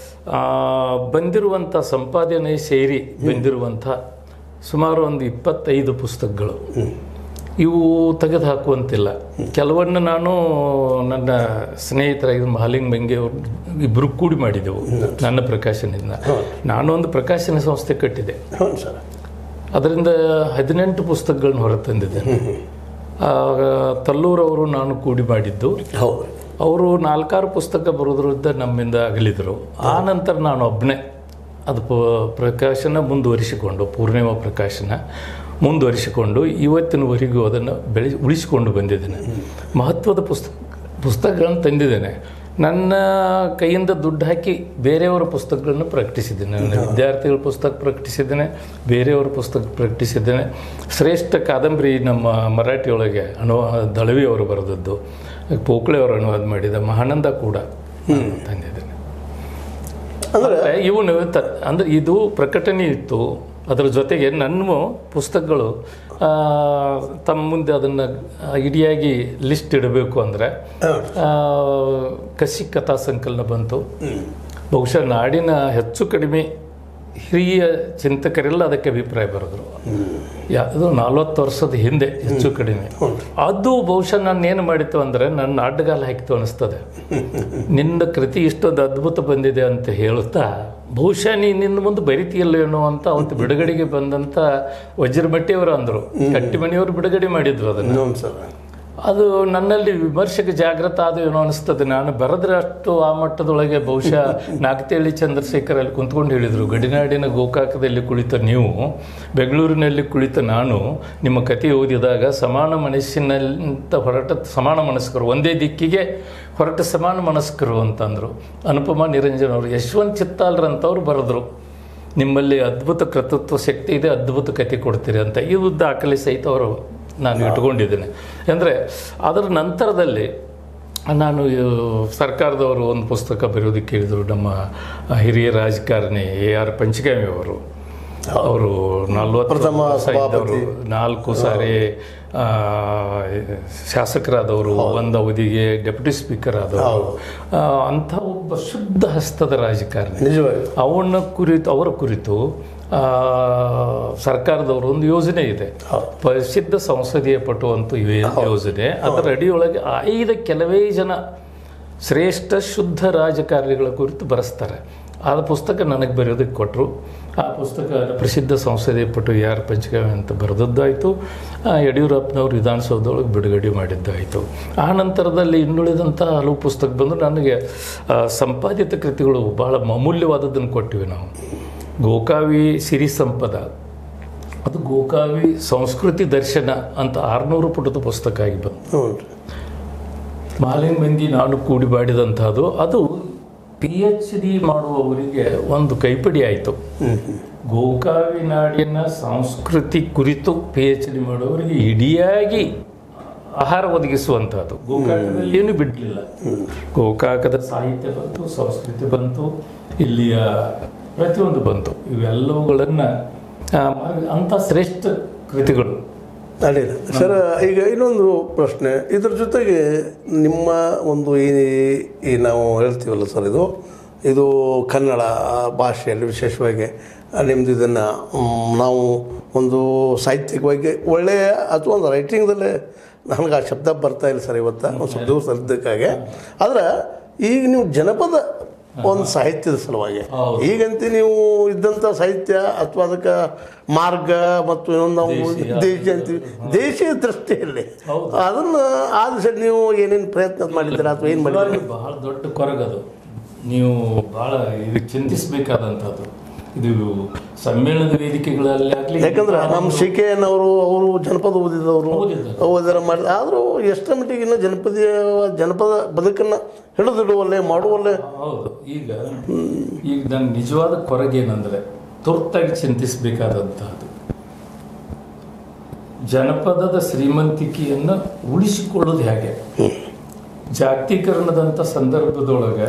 ಬಂದಿರುವಂಥ ಸಂಪಾದನೆ ಸೇರಿ ಬಂದಿರುವಂಥ ಸುಮಾರು ಒಂದು 25 ಪುಸ್ತಕಗಳು ಇವು ತೆಗೆದು ಹಾಕುವಂತಿಲ್ಲ. ಕೆಲವನ್ನು ನಾನು ನನ್ನ ಸ್ನೇಹಿತರಾಗಿದ್ದ ಮಹಾಲಿಂಗ ಮಂಗೆ ಅವರು ಇಬ್ಬರು ಕೂಡಿ ಮಾಡಿದೆವು ನನ್ನ ಪ್ರಕಾಶನದಿಂದ. ನಾನು ಒಂದು ಪ್ರಕಾಶನ ಸಂಸ್ಥೆ ಕಟ್ಟಿದೆ. ಅದರಿಂದ 18 ಪುಸ್ತಕಗಳನ್ನ ಹೊರತಂದಿದ್ದೇನೆ. ತಲ್ಲೂರವರು ನಾನು ಕೂಡಿ ಮಾಡಿದ್ದು. ಹೌದು. ಅವರು 4-6 ಪುಸ್ತಕ ಬರೋದ್ರಿಂದ ನಮ್ಮಿಂದ ಅಗಲಿದರು. ಆ ನಂತರ ನಾನು ಒಬ್ಬನೇ ಅದು ಪ್ರಕಾಶನ ಮುಂದುವರಿಸಿಕೊಂಡು, ಪೂರ್ಣಿಮಾ ಪ್ರಕಾಶನ ಮುಂದುವರಿಸಿಕೊಂಡು ಇವತ್ತಿನವರೆಗೂ ಅದನ್ನು ಉಳಿಸಿಕೊಂಡು ಬಂದಿದ್ದೇನೆ. ಮಹತ್ವದ ಪುಸ್ತಕಗಳನ್ನು ತಂದಿದ್ದೇನೆ. ನನ್ನ ಕೈಯಿಂದ ದುಡ್ಡು ಹಾಕಿ ಬೇರೆಯವರ ಪುಸ್ತಕಗಳನ್ನು ಪ್ರಕಟಿಸಿದ್ದೇನೆ. ನನ್ನ ವಿದ್ಯಾರ್ಥಿಗಳ ಪುಸ್ತಕ ಪ್ರಕಟಿಸಿದ್ದೇನೆ, ಬೇರೆಯವರ ಪುಸ್ತಕ ಪ್ರಕಟಿಸಿದ್ದೇನೆ. ಶ್ರೇಷ್ಠ ಕಾದಂಬರಿ ನಮ್ಮ ಮರಾಠಿಯೊಳಗೆ ದಳವಿಯವರು ಬರೆದದ್ದು, ಪೋಕ್ಳೆಯವರು ಅನುವಾದ ಮಾಡಿದ ಮಹಾನಂದ ಕೂಡ ತಂದಿದ್ದೇನೆ. ಅಂದರೆ ಇವನು ಅಂದರೆ ಇದು ಪ್ರಕಟಣೆ ಇತ್ತು. ಅದರ ಜೊತೆಗೆ ನನ್ನ ಪುಸ್ತಕಗಳು ತಮ್ಮ ಮುಂದೆ ಅದನ್ನು ಇಡಿಯಾಗಿ ಲಿಸ್ಟ್ ಇಡಬೇಕು ಅಂದರೆ ಕಸಿ ಕಥಾ ಸಂಕಲನ ಬಂತು. ಬಹುಶಃ ನಾಡಿನ ಹೆಚ್ಚು ಕಡಿಮೆ ಹಿರಿಯ ಚಿಂತಕರೆಲ್ಲ ಅದಕ್ಕೆ ಅಭಿಪ್ರಾಯ ಬರೆದ್ರು. ಅದು 40 ವರ್ಷದ ಹಿಂದೆ ಹೆಚ್ಚು ಕಡಿಮೆ. ಅದು ಬಹುಶಃ ನಾನು ಏನು ಮಾಡಿತ್ತು ಅಂದರೆ ನನ್ನ ಅಡ್ಡಗಾಲ ಹಾಕಿತು ಅನಿಸ್ತದೆ. ನಿನ್ನ ಕೃತಿ ಇಷ್ಟೊಂದು ಅದ್ಭುತ ಬಂದಿದೆ ಅಂತ ಹೇಳುತ್ತಾ ಬಹುಶಃ ನಿನ್ನ ಮುಂದೆ ಬರಿತೀಯಲ್ಲೇನೋ ಅಂತ ಅವತ್ತು ಬಿಡುಗಡೆಗೆ ಬಂದಂಥ ವಜ್ರಮಟ್ಟಿಯವರು ಅಂದರು. ಕಟ್ಟಿಮಣಿಯವರು ಬಿಡುಗಡೆ ಮಾಡಿದ್ರು ಅದನ್ನು. ಅದು ನನ್ನಲ್ಲಿ ವಿಮರ್ಶೆಗೆ ಜಾಗೃತ ಅದು ಏನೋ ಅನಿಸ್ತದೆ. ನಾನು ಬರೆದ್ರೆ ಅಷ್ಟು ಆ ಮಟ್ಟದೊಳಗೆ ಬಹುಶಃ ನಾಗತಿಹಳ್ಳಿ ಚಂದ್ರಶೇಖರ್ ಅಲ್ಲಿ ಕುಂತ್ಕೊಂಡು ಹೇಳಿದರು, ಗಡಿನಾಡಿನ ಗೋಕಾಕದಲ್ಲಿ ಕುಳಿತ ನೀವು, ಬೆಂಗಳೂರಿನಲ್ಲಿ ಕುಳಿತ ನಾನು ನಿಮ್ಮ ಕಥೆ ಓದಿದಾಗ ಸಮಾನ ಮನಸ್ಸಿನಂತ ಹೊರಟ ಸಮಾನ ಮನಸ್ಕರು, ಒಂದೇ ದಿಕ್ಕಿಗೆ ಹೊರಟ ಸಮಾನ ಮನಸ್ಕರು ಅಂತಂದರು. ಅನುಪಮ ನಿರಂಜನ್ ಅವರು, ಯಶವಂತ್ ಚಿತ್ತಾಲ್ರಂಥವ್ರು ಬರೆದ್ರು, ನಿಮ್ಮಲ್ಲಿ ಅದ್ಭುತ ಕರ್ತೃತ್ವ ಶಕ್ತಿ ಇದೆ, ಅದ್ಭುತ ಕಥೆ ಕೊಡ್ತೀರಿ ಅಂತ. ಇವು ದಾಖಲೆ ಸಹಿತ ಅವರು ನಾನು ಇಟ್ಕೊಂಡಿದ್ದೇನೆ. ಅಂದರೆ ಅದರ ನಂತರದಲ್ಲಿ ನಾನು ಸರ್ಕಾರದವರು ಒಂದು ಪುಸ್ತಕ ಬರೆಯೋದಕ್ಕೆ ಹೇಳಿದರು. ನಮ್ಮ ಹಿರಿಯ ರಾಜಕಾರಣಿ AR ಪಂಚಗಾಮಿ ಅವರು 4 ಸಾರಿ ಶಾಸಕರಾದವರು, ಒಂದು ಅವಧಿಗೆ ಡೆಪ್ಯೂಟಿ ಸ್ಪೀಕರ್ ಆದವರು, ಅಂಥ ಒಬ್ಬ ಶುದ್ಧ ಹಸ್ತದ ರಾಜಕಾರಣಿ. ಅವರ ಕುರಿತು ಸರ್ಕಾರದವರು ಒಂದು ಯೋಜನೆ ಇದೆ, ಪ್ರಸಿದ್ಧ ಸಂಸದೀಯ ಪಟು ಅಂತ ಯೋಜನೆ. ಅದರ ಅಡಿಯೊಳಗೆ 5 ಕೆಲವೇ ಜನ ಶ್ರೇಷ್ಠ ಶುದ್ಧ ರಾಜಕಾರಣಿಗಳ ಕುರಿತು ಬರೆಸ್ತಾರೆ. ಆ ಪುಸ್ತಕ ನನಗೆ ಬರೆಯೋದಕ್ಕೆ ಕೊಟ್ಟರು. ಆ ಪುಸ್ತಕ ಪ್ರಸಿದ್ಧ ಸಂಸದೀಯ ಪಟು AR ಪಂಚಗಾಮಿ ಅಂತ ಬರೆದದ್ದಾಯಿತು. ಯಡಿಯೂರಪ್ಪನವರು ವಿಧಾನಸೌಧದೊಳಗೆ ಬಿಡುಗಡೆ ಮಾಡಿದ್ದಾಯಿತು. ಆ ನಂತರದಲ್ಲಿ ಇನ್ನುಳಿದಂಥ ಹಲವು ಪುಸ್ತಕ ಬಂದು ನನಗೆ ಸಂಪಾದಿತ ಕೃತಿಗಳು ಬಹಳ ಅಮೂಲ್ಯವಾದದ್ದನ್ನು ಕೊಟ್ಟಿವಿ ನಾವು. ಗೋಕಾವಿ ಸಿರಿ ಸಂಪದ, ಅದು ಗೋಕಾವಿ ಸಂಸ್ಕೃತಿ ದರ್ಶನ ಅಂತ 600 ಪುಟದ ಪುಸ್ತಕ ಆಗಿ ಬಂತು. ಮಾಲಿಂಗ್ ಮಂದಿ ನಾನು ಕೂಡಿ ಮಾಡಿದಂಥದ್ದು. ಅದು PhD ಮಾಡುವವರಿಗೆ ಒಂದು ಕೈಪಿಡಿ ಆಯಿತು. ಗೋಕಾವಿ ನಾಡಿನ ಸಂಸ್ಕೃತಿ ಕುರಿತು PhD ಮಾಡುವವರಿಗೆ ಇಡಿಯಾಗಿ ಆಹಾರ ಒದಗಿಸುವಂಥದ್ದು. ಗೋಕಾಕದಲ್ಲಿ ಏನು ಬಿಡಲಿಲ್ಲ. ಗೋಕಾಕದ ಸಾಹಿತ್ಯ ಬಂತು, ಸಂಸ್ಕೃತಿ ಬಂತು, ಇಲ್ಲಿಯ ಪ್ರತಿಯೊಂದು ಬಂತು. ಇವೆಲ್ಲವುಗಳನ್ನು ಅಂಥ ಶ್ರೇಷ್ಠ ಕೃತಿಗಳು. ಅಡ್ಡಿಲ್ಲ ಸರ್. ಈಗ ಇನ್ನೊಂದು ಪ್ರಶ್ನೆ, ಇದ್ರ ಜೊತೆಗೆ ನಿಮ್ಮ ಒಂದು ಈ ನಾವು ಹೇಳ್ತೀವಲ್ಲ ಸರ್, ಇದು ಕನ್ನಡ ಭಾಷೆಯಲ್ಲಿ ವಿಶೇಷವಾಗಿ ನಿಮ್ಮದು ಇದನ್ನು ನಾವು ಒಂದು ಸಾಹಿತ್ಯಿಕವಾಗಿ ಒಳ್ಳೆಯ ಅಥವಾ ಒಂದು ರೈಟಿಂಗ್ದಲ್ಲೇ ನನಗೆ ಆ ಶಬ್ದ ಬರ್ತಾ ಇಲ್ಲ ಸರ್ ಇವತ್ತು ಒಂದು ಸ್ವಲ್ಪ ದಿವಸ ಅರ್ಧಕ್ಕಾಗೆ. ಆದರೆ ಈಗ ನೀವು ಜನಪದ ಒಂದು ಸಾಹಿತ್ಯದ ಸಲುವಾಗಿ ಈಗಂತ ನೀವು ಇದ್ದಂಥ ಸಾಹಿತ್ಯ ಅಥವಾ ಅದಕ್ಕೆ ಮಾರ್ಗ ಮತ್ತು ಇನ್ನೊಂದು ನಾವು ದೇಶ ಅಂತೀವಿ, ದೇಶೀಯ ದೃಷ್ಟಿಯಲ್ಲಿ ಅದನ್ನು ಆ ದಿವಸ ನೀವು ಏನೇನು ಪ್ರಯತ್ನ ಮಾಡಿದ್ದೀರಾ ಅಥವಾ ಏನು ಮಾಡಿದ್ದೀರಾ? ಬಹಳ ದೊಡ್ಡ ಕೊರಗದು. ನೀವು ಭಾಳ ಇದಕ್ಕೆ ಚಿಂತಿಸಬೇಕಾದಂಥದ್ದು. ಇದು ಸಮ್ಮೇಳನದ ವೇದಿಕೆಗಳಲ್ಲಿ ಆಗಲಿ, ಯಾಕಂದ್ರೆ ನಮ್ಮ CKN ಅವರು ಜನಪದ ಓದಿದವರು ಮಾಡಿ, ಆದರೂ ಎಷ್ಟರ ಮಟ್ಟಿಗೆ ಇನ್ನೂ ಜನಪದ ಬದುಕನ್ನು ಹಿಡಿದಿಡುವಲ್ಲೇ ಮಾಡುವಲ್ಲೇ. ಹೌದು. ಈಗ ನನ್ನ ನಿಜವಾದ ಕೊರಗೇನೆಂದರೆ ತುರ್ತಾಗಿ ಚಿಂತಿಸಬೇಕಾದಂತಹದ್ದು ಜನಪದದ ಶ್ರೀಮಂತಿಕೆಯನ್ನು ಉಳಿಸಿಕೊಳ್ಳೋದು ಹೇಗೆ. ಜಾಗತೀಕರಣದಂಥ ಸಂದರ್ಭದೊಳಗೆ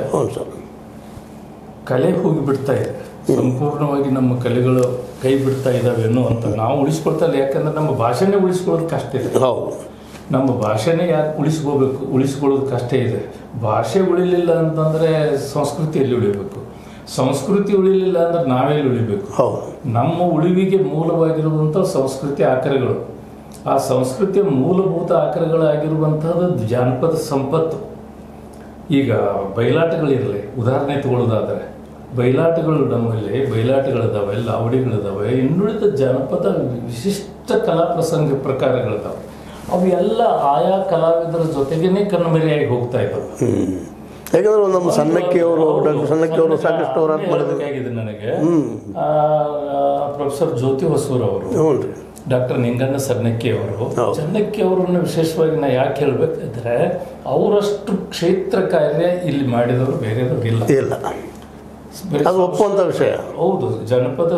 ಕಲೆ ಹೋಗಿಬಿಡ್ತಾ ಇದೆ, ಸಂಪೂರ್ಣವಾಗಿ ನಮ್ಮ ಕಲೆಗಳು ಕೈ ಬಿಡ್ತಾ ಇದ್ದಾವೇನೋ ಅಂತ ನಾವು ಉಳಿಸ್ಕೊಳ್ತಾ ಇಲ್ಲ. ಯಾಕಂದ್ರೆ ನಮ್ಮ ಭಾಷೆನೇ ಉಳಿಸ್ಕೊಳ್ಳೋದು ಕಷ್ಟ ಇದೆ. ನಮ್ಮ ಭಾಷೆನೇ ಯಾಕೆ ಉಳಿಸ್ಕೊಳ್ಳೋದು ಕಷ್ಟ ಇದೆ. ಭಾಷೆ ಉಳಿಲಿಲ್ಲ ಅಂತಂದರೆ ಸಂಸ್ಕೃತಿಯಲ್ಲಿ ಉಳಿಬೇಕು, ಸಂಸ್ಕೃತಿ ಉಳಿಲಿಲ್ಲ ಅಂದ್ರೆ ನಾವೆಲ್ಲಿ ಉಳಿಬೇಕು. ನಮ್ಮ ಉಳಿವಿಗೆ ಮೂಲವಾಗಿರುವಂಥ ಸಂಸ್ಕೃತಿ ಆಕರಗಳು, ಆ ಸಂಸ್ಕೃತಿಯ ಮೂಲಭೂತ ಆಕರಗಳಾಗಿರುವಂಥದ್ದು ಜಾನಪದ ಸಂಪತ್ತು. ಈಗ ಬಯಲಾಟಗಳಿರಲಿ, ಉದಾಹರಣೆ ತಗೊಳ್ಳೋದಾದರೆ ಬಯಲಾಟಗಳು ನಮ್ಮಲ್ಲಿ ಬಯಲಾಟಗಳಿದಾವೆ, ಲಾವಡಿಗಳಿದಾವೆ, ಇನ್ನುಳಿದ ಜನಪದ ವಿಶಿಷ್ಟ ಕಲಾ ಪ್ರಸಂಗ ಪ್ರಕಾರಗಳಿದಾವೆ. ಅವು ಎಲ್ಲ ಆಯಾ ಕಲಾವಿದರ ಜೊತೆಗೇನೆ ಕಣ್ಮರೆಯಾಗಿ ಹೋಗ್ತಾ ಇದ್ದಾವೆ. ಯಾಕಂದ್ರೆ ನಮ್ಮ ಸಣ್ಣಕ್ಕಿಯವರು ಡಾಕ್ಟರ್ ಸಣ್ಣಕ್ಕಿಯವರು ಸಾಕಷ್ಟು ಹೋರಾಟ ಮಾಡಬೇಕಾಗಿದೆ ನನಗೆ. ಪ್ರೊಫೆಸರ್ ಜ್ಯೋತಿ ಹೊಸೂರ್ ಅವರು, ಹ್ಞೂ ರೀ, ಡಾಕ್ಟರ್ ನಿಂಗಣ್ಣ ಸನ್ನಕ್ಕಿ ಅವರು, ಚನ್ನಕ್ಕಿ ಅವರನ್ನು ವಿಶೇಷವಾಗಿ ನಾ ಯಾಕೆ ಹೇಳ್ಬೇಕಿದ್ರೆ ಅವರಷ್ಟು ಕ್ಷೇತ್ರ ಕಾರ್ಯ ಇಲ್ಲಿ ಮಾಡಿದವರು ಬೇರೆಯವರು ಇಲ್ಲ. ಅದು ಒಪ್ಪುವಂಥ ವಿಷಯ. ಹೌದು, ಜನಪದ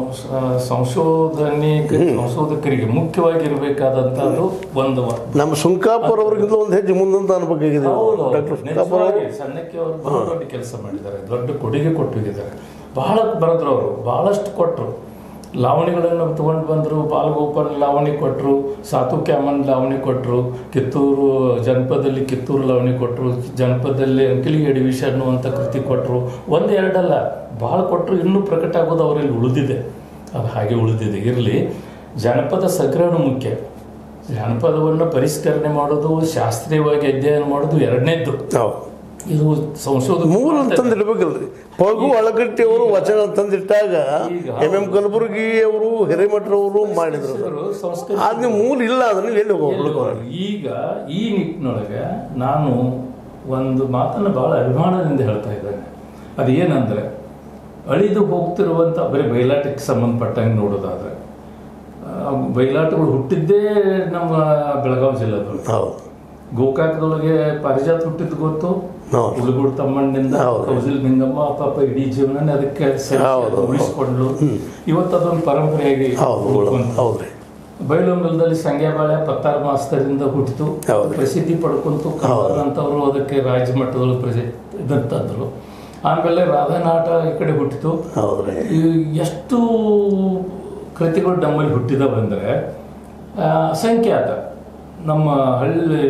ಸಂಶೋಧಕರಿಗೆ ಮುಖ್ಯವಾಗಿರ್ಬೇಕಾದಂತದ್ದು ಒಂದು ನಮ್ಮ ಸುಂಕಾಪುರ ಅವ್ರಿಗಿಂತ ಒಂದು ಹೆಜ್ಜೆ ಮುಂದಂತ ಅನ್ಬೇಕಾಗಿದೆ. ಸಣ್ಣಕ್ಕೆ ಅವರು ಬಹಳ ದೊಡ್ಡ ಕೆಲಸ ಮಾಡಿದ್ದಾರೆ, ದೊಡ್ಡ ಕೊಡುಗೆ ಕೊಟ್ಟಿದ್ದಾರೆ. ಬಹಳ ಬರೆದ್ರು ಅವರು, ಬಹಳಷ್ಟು ಕೊಟ್ಟರು. ಲಾವಣಿಗಳನ್ನು ತಗೊಂಡು ಬಂದರು. ಬಾಲಗೋಪಾಲ್ ಲಾವಣಿ ಕೊಟ್ಟರು, ಸಾತು ಕ್ಯಾಮನ್ ಲಾವಣಿ ಕೊಟ್ಟರು, ಕಿತ್ತೂರು ಜನಪದದಲ್ಲಿ ಕಿತ್ತೂರು ಲಾವಣಿ ಕೊಟ್ಟರು, ಜನಪದದಲ್ಲಿ ಅಂಕಿಲಿ ಎಡಿವಿಷ ಅನ್ನುವಂಥ ಕೃತಿ ಕೊಟ್ಟರು. ಒಂದು ಎರಡಲ್ಲ, ಭಾಳ ಕೊಟ್ಟರು. ಇನ್ನೂ ಪ್ರಕಟ ಆಗೋದು ಅವರಲ್ಲಿ ಉಳಿದಿದೆ. ಅದು ಹಾಗೆ ಉಳಿದಿದೆ. ಇರಲಿ, ಜನಪದ ಸಂಗ್ರಹಣ ಮುಖ್ಯ. ಜಾನಪದವನ್ನು ಪರಿಷ್ಕರಣೆ ಮಾಡೋದು, ಶಾಸ್ತ್ರೀಯವಾಗಿ ಅಧ್ಯಯನ ಮಾಡೋದು ಎರಡನೇದ್ದು. ಇದು ಸಂಶೋಧನೆ ಮೂಲ ತಂದಿಡ್ಬೇಕಲ್ರಿ. ಪಗು ಅಳಗಟ್ಟಿ ಅವರು ವಚನ ತಂದಿಟ್ಟಾಗ ಎಂ ಕಲಬುರ್ಗಿ ಅವರು ಹಿರೇಮಠರವರು ಮಾಡಿದ್ರು. ಅದು ಮೂಲ ಇಲ್ಲ ಅಂದ್ರೆ ಎಲ್ಲಿ ಹೋಗ್ಬೇಕು. ಈಗ ಈ ನಿಟ್ಟಿನೊಳಗೆ ನಾನು ಒಂದು ಮಾತನ್ನು ಬಹಳ ಅಭಿಮಾನದಿಂದ ಹೇಳ್ತಾ ಇದ್ದೇನೆ. ಅದೇನಂದ್ರೆ, ಅಳಿದು ಹೋಗ್ತಿರುವಂಥ ಬರೀ ಬಯಲಾಟಕ್ಕೆ ಸಂಬಂಧಪಟ್ಟಂಗೆ ನೋಡೋದಾದ್ರೆ, ಬಯಲಾಟಗಳು ಹುಟ್ಟಿದ್ದೇ ನಮ್ಮ ಬೆಳಗಾವಿ ಜಿಲ್ಲೆದೊಳಗೆ. ಗೋಕಾಕದೊಳಗೆ ಪಾರಿಜಾತ ಹುಟ್ಟಿದ್ದು ಗೊತ್ತು, ಹುಡುಗೂರು ತಮ್ಮಣ್ಣಿಂದ ಕೌಜಿಲ್ ನಿಂಗಮ್ಮ ಪಾಪ ಇಡೀ ಜೀವನ ಅದಕ್ಕೆ ಉಳಿಸ್ಕೊಂಡ್ಲು. ಇವತ್ತು ಅದೊಂದು ಪರಂಪರೆಯಾಗಿ ಬಯಲುಂಗಲದಲ್ಲಿ ಸಂಗ್ಯಾಬಾಳೆ ಪತ್ತಾರು ಮಾಸ್ತರಿಂದ ಹುಟ್ಟಿತು, ಪ್ರಸಿದ್ಧಿ ಪಡ್ಕೊಂತು. ಅಂತವರು ಅದಕ್ಕೆ ರಾಜ್ಯ ಮಟ್ಟದೊಳಗೆ ಪ್ರಸಿದ್ಧಿ ತಂದರು. ಆಮೇಲೆ ರಾಧಾನಾಟ ಈ ಕಡೆ ಹುಟ್ಟಿತು. ಎಷ್ಟು ಕೃತಿಗಳು ನಮ್ಮಲ್ಲಿ ಹುಟ್ಟಿದವು ಅಂದರೆ ಅಸಂಖ್ಯಾತ. ನಮ್ಮ ಹಳ್ಳಿ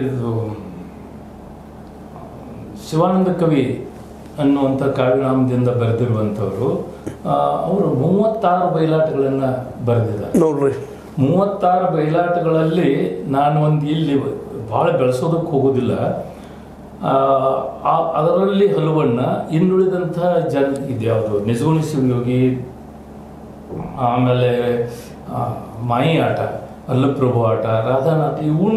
ಶಿವಾನಂದ ಕವಿ ಅನ್ನುವಂಥ ಕಾವ್ಯನಾಮದಿಂದ ಬರೆದಿರುವಂಥವರು, ಅವರು 36 ಬಯಲಾಟಗಳನ್ನು ಬರೆದಿದ್ದಾರೆ ನೋಡ್ರಿ. 36 ಬಯಲಾಟಗಳಲ್ಲಿ ನಾನು ಒಂದು ಇಲ್ಲಿ ಭಾಳ ಬೆಳೆಸೋದಕ್ಕೆ ಹೋಗೋದಿಲ್ಲ. ಅದರಲ್ಲಿ ಹಲವನ್ನ ಇನ್ನುಳಿದಂಥ ಇದ್ಯಾವುದು ನಿಜಗುಣಿ ಶಿವಯೋಗಿ, ಆಮೇಲೆ ಮಾಯಿ ಆಟ, ಅಲ್ಲಪ್ರಭು ಆಟ, ರಾಧಾನಾಟ, ಇವು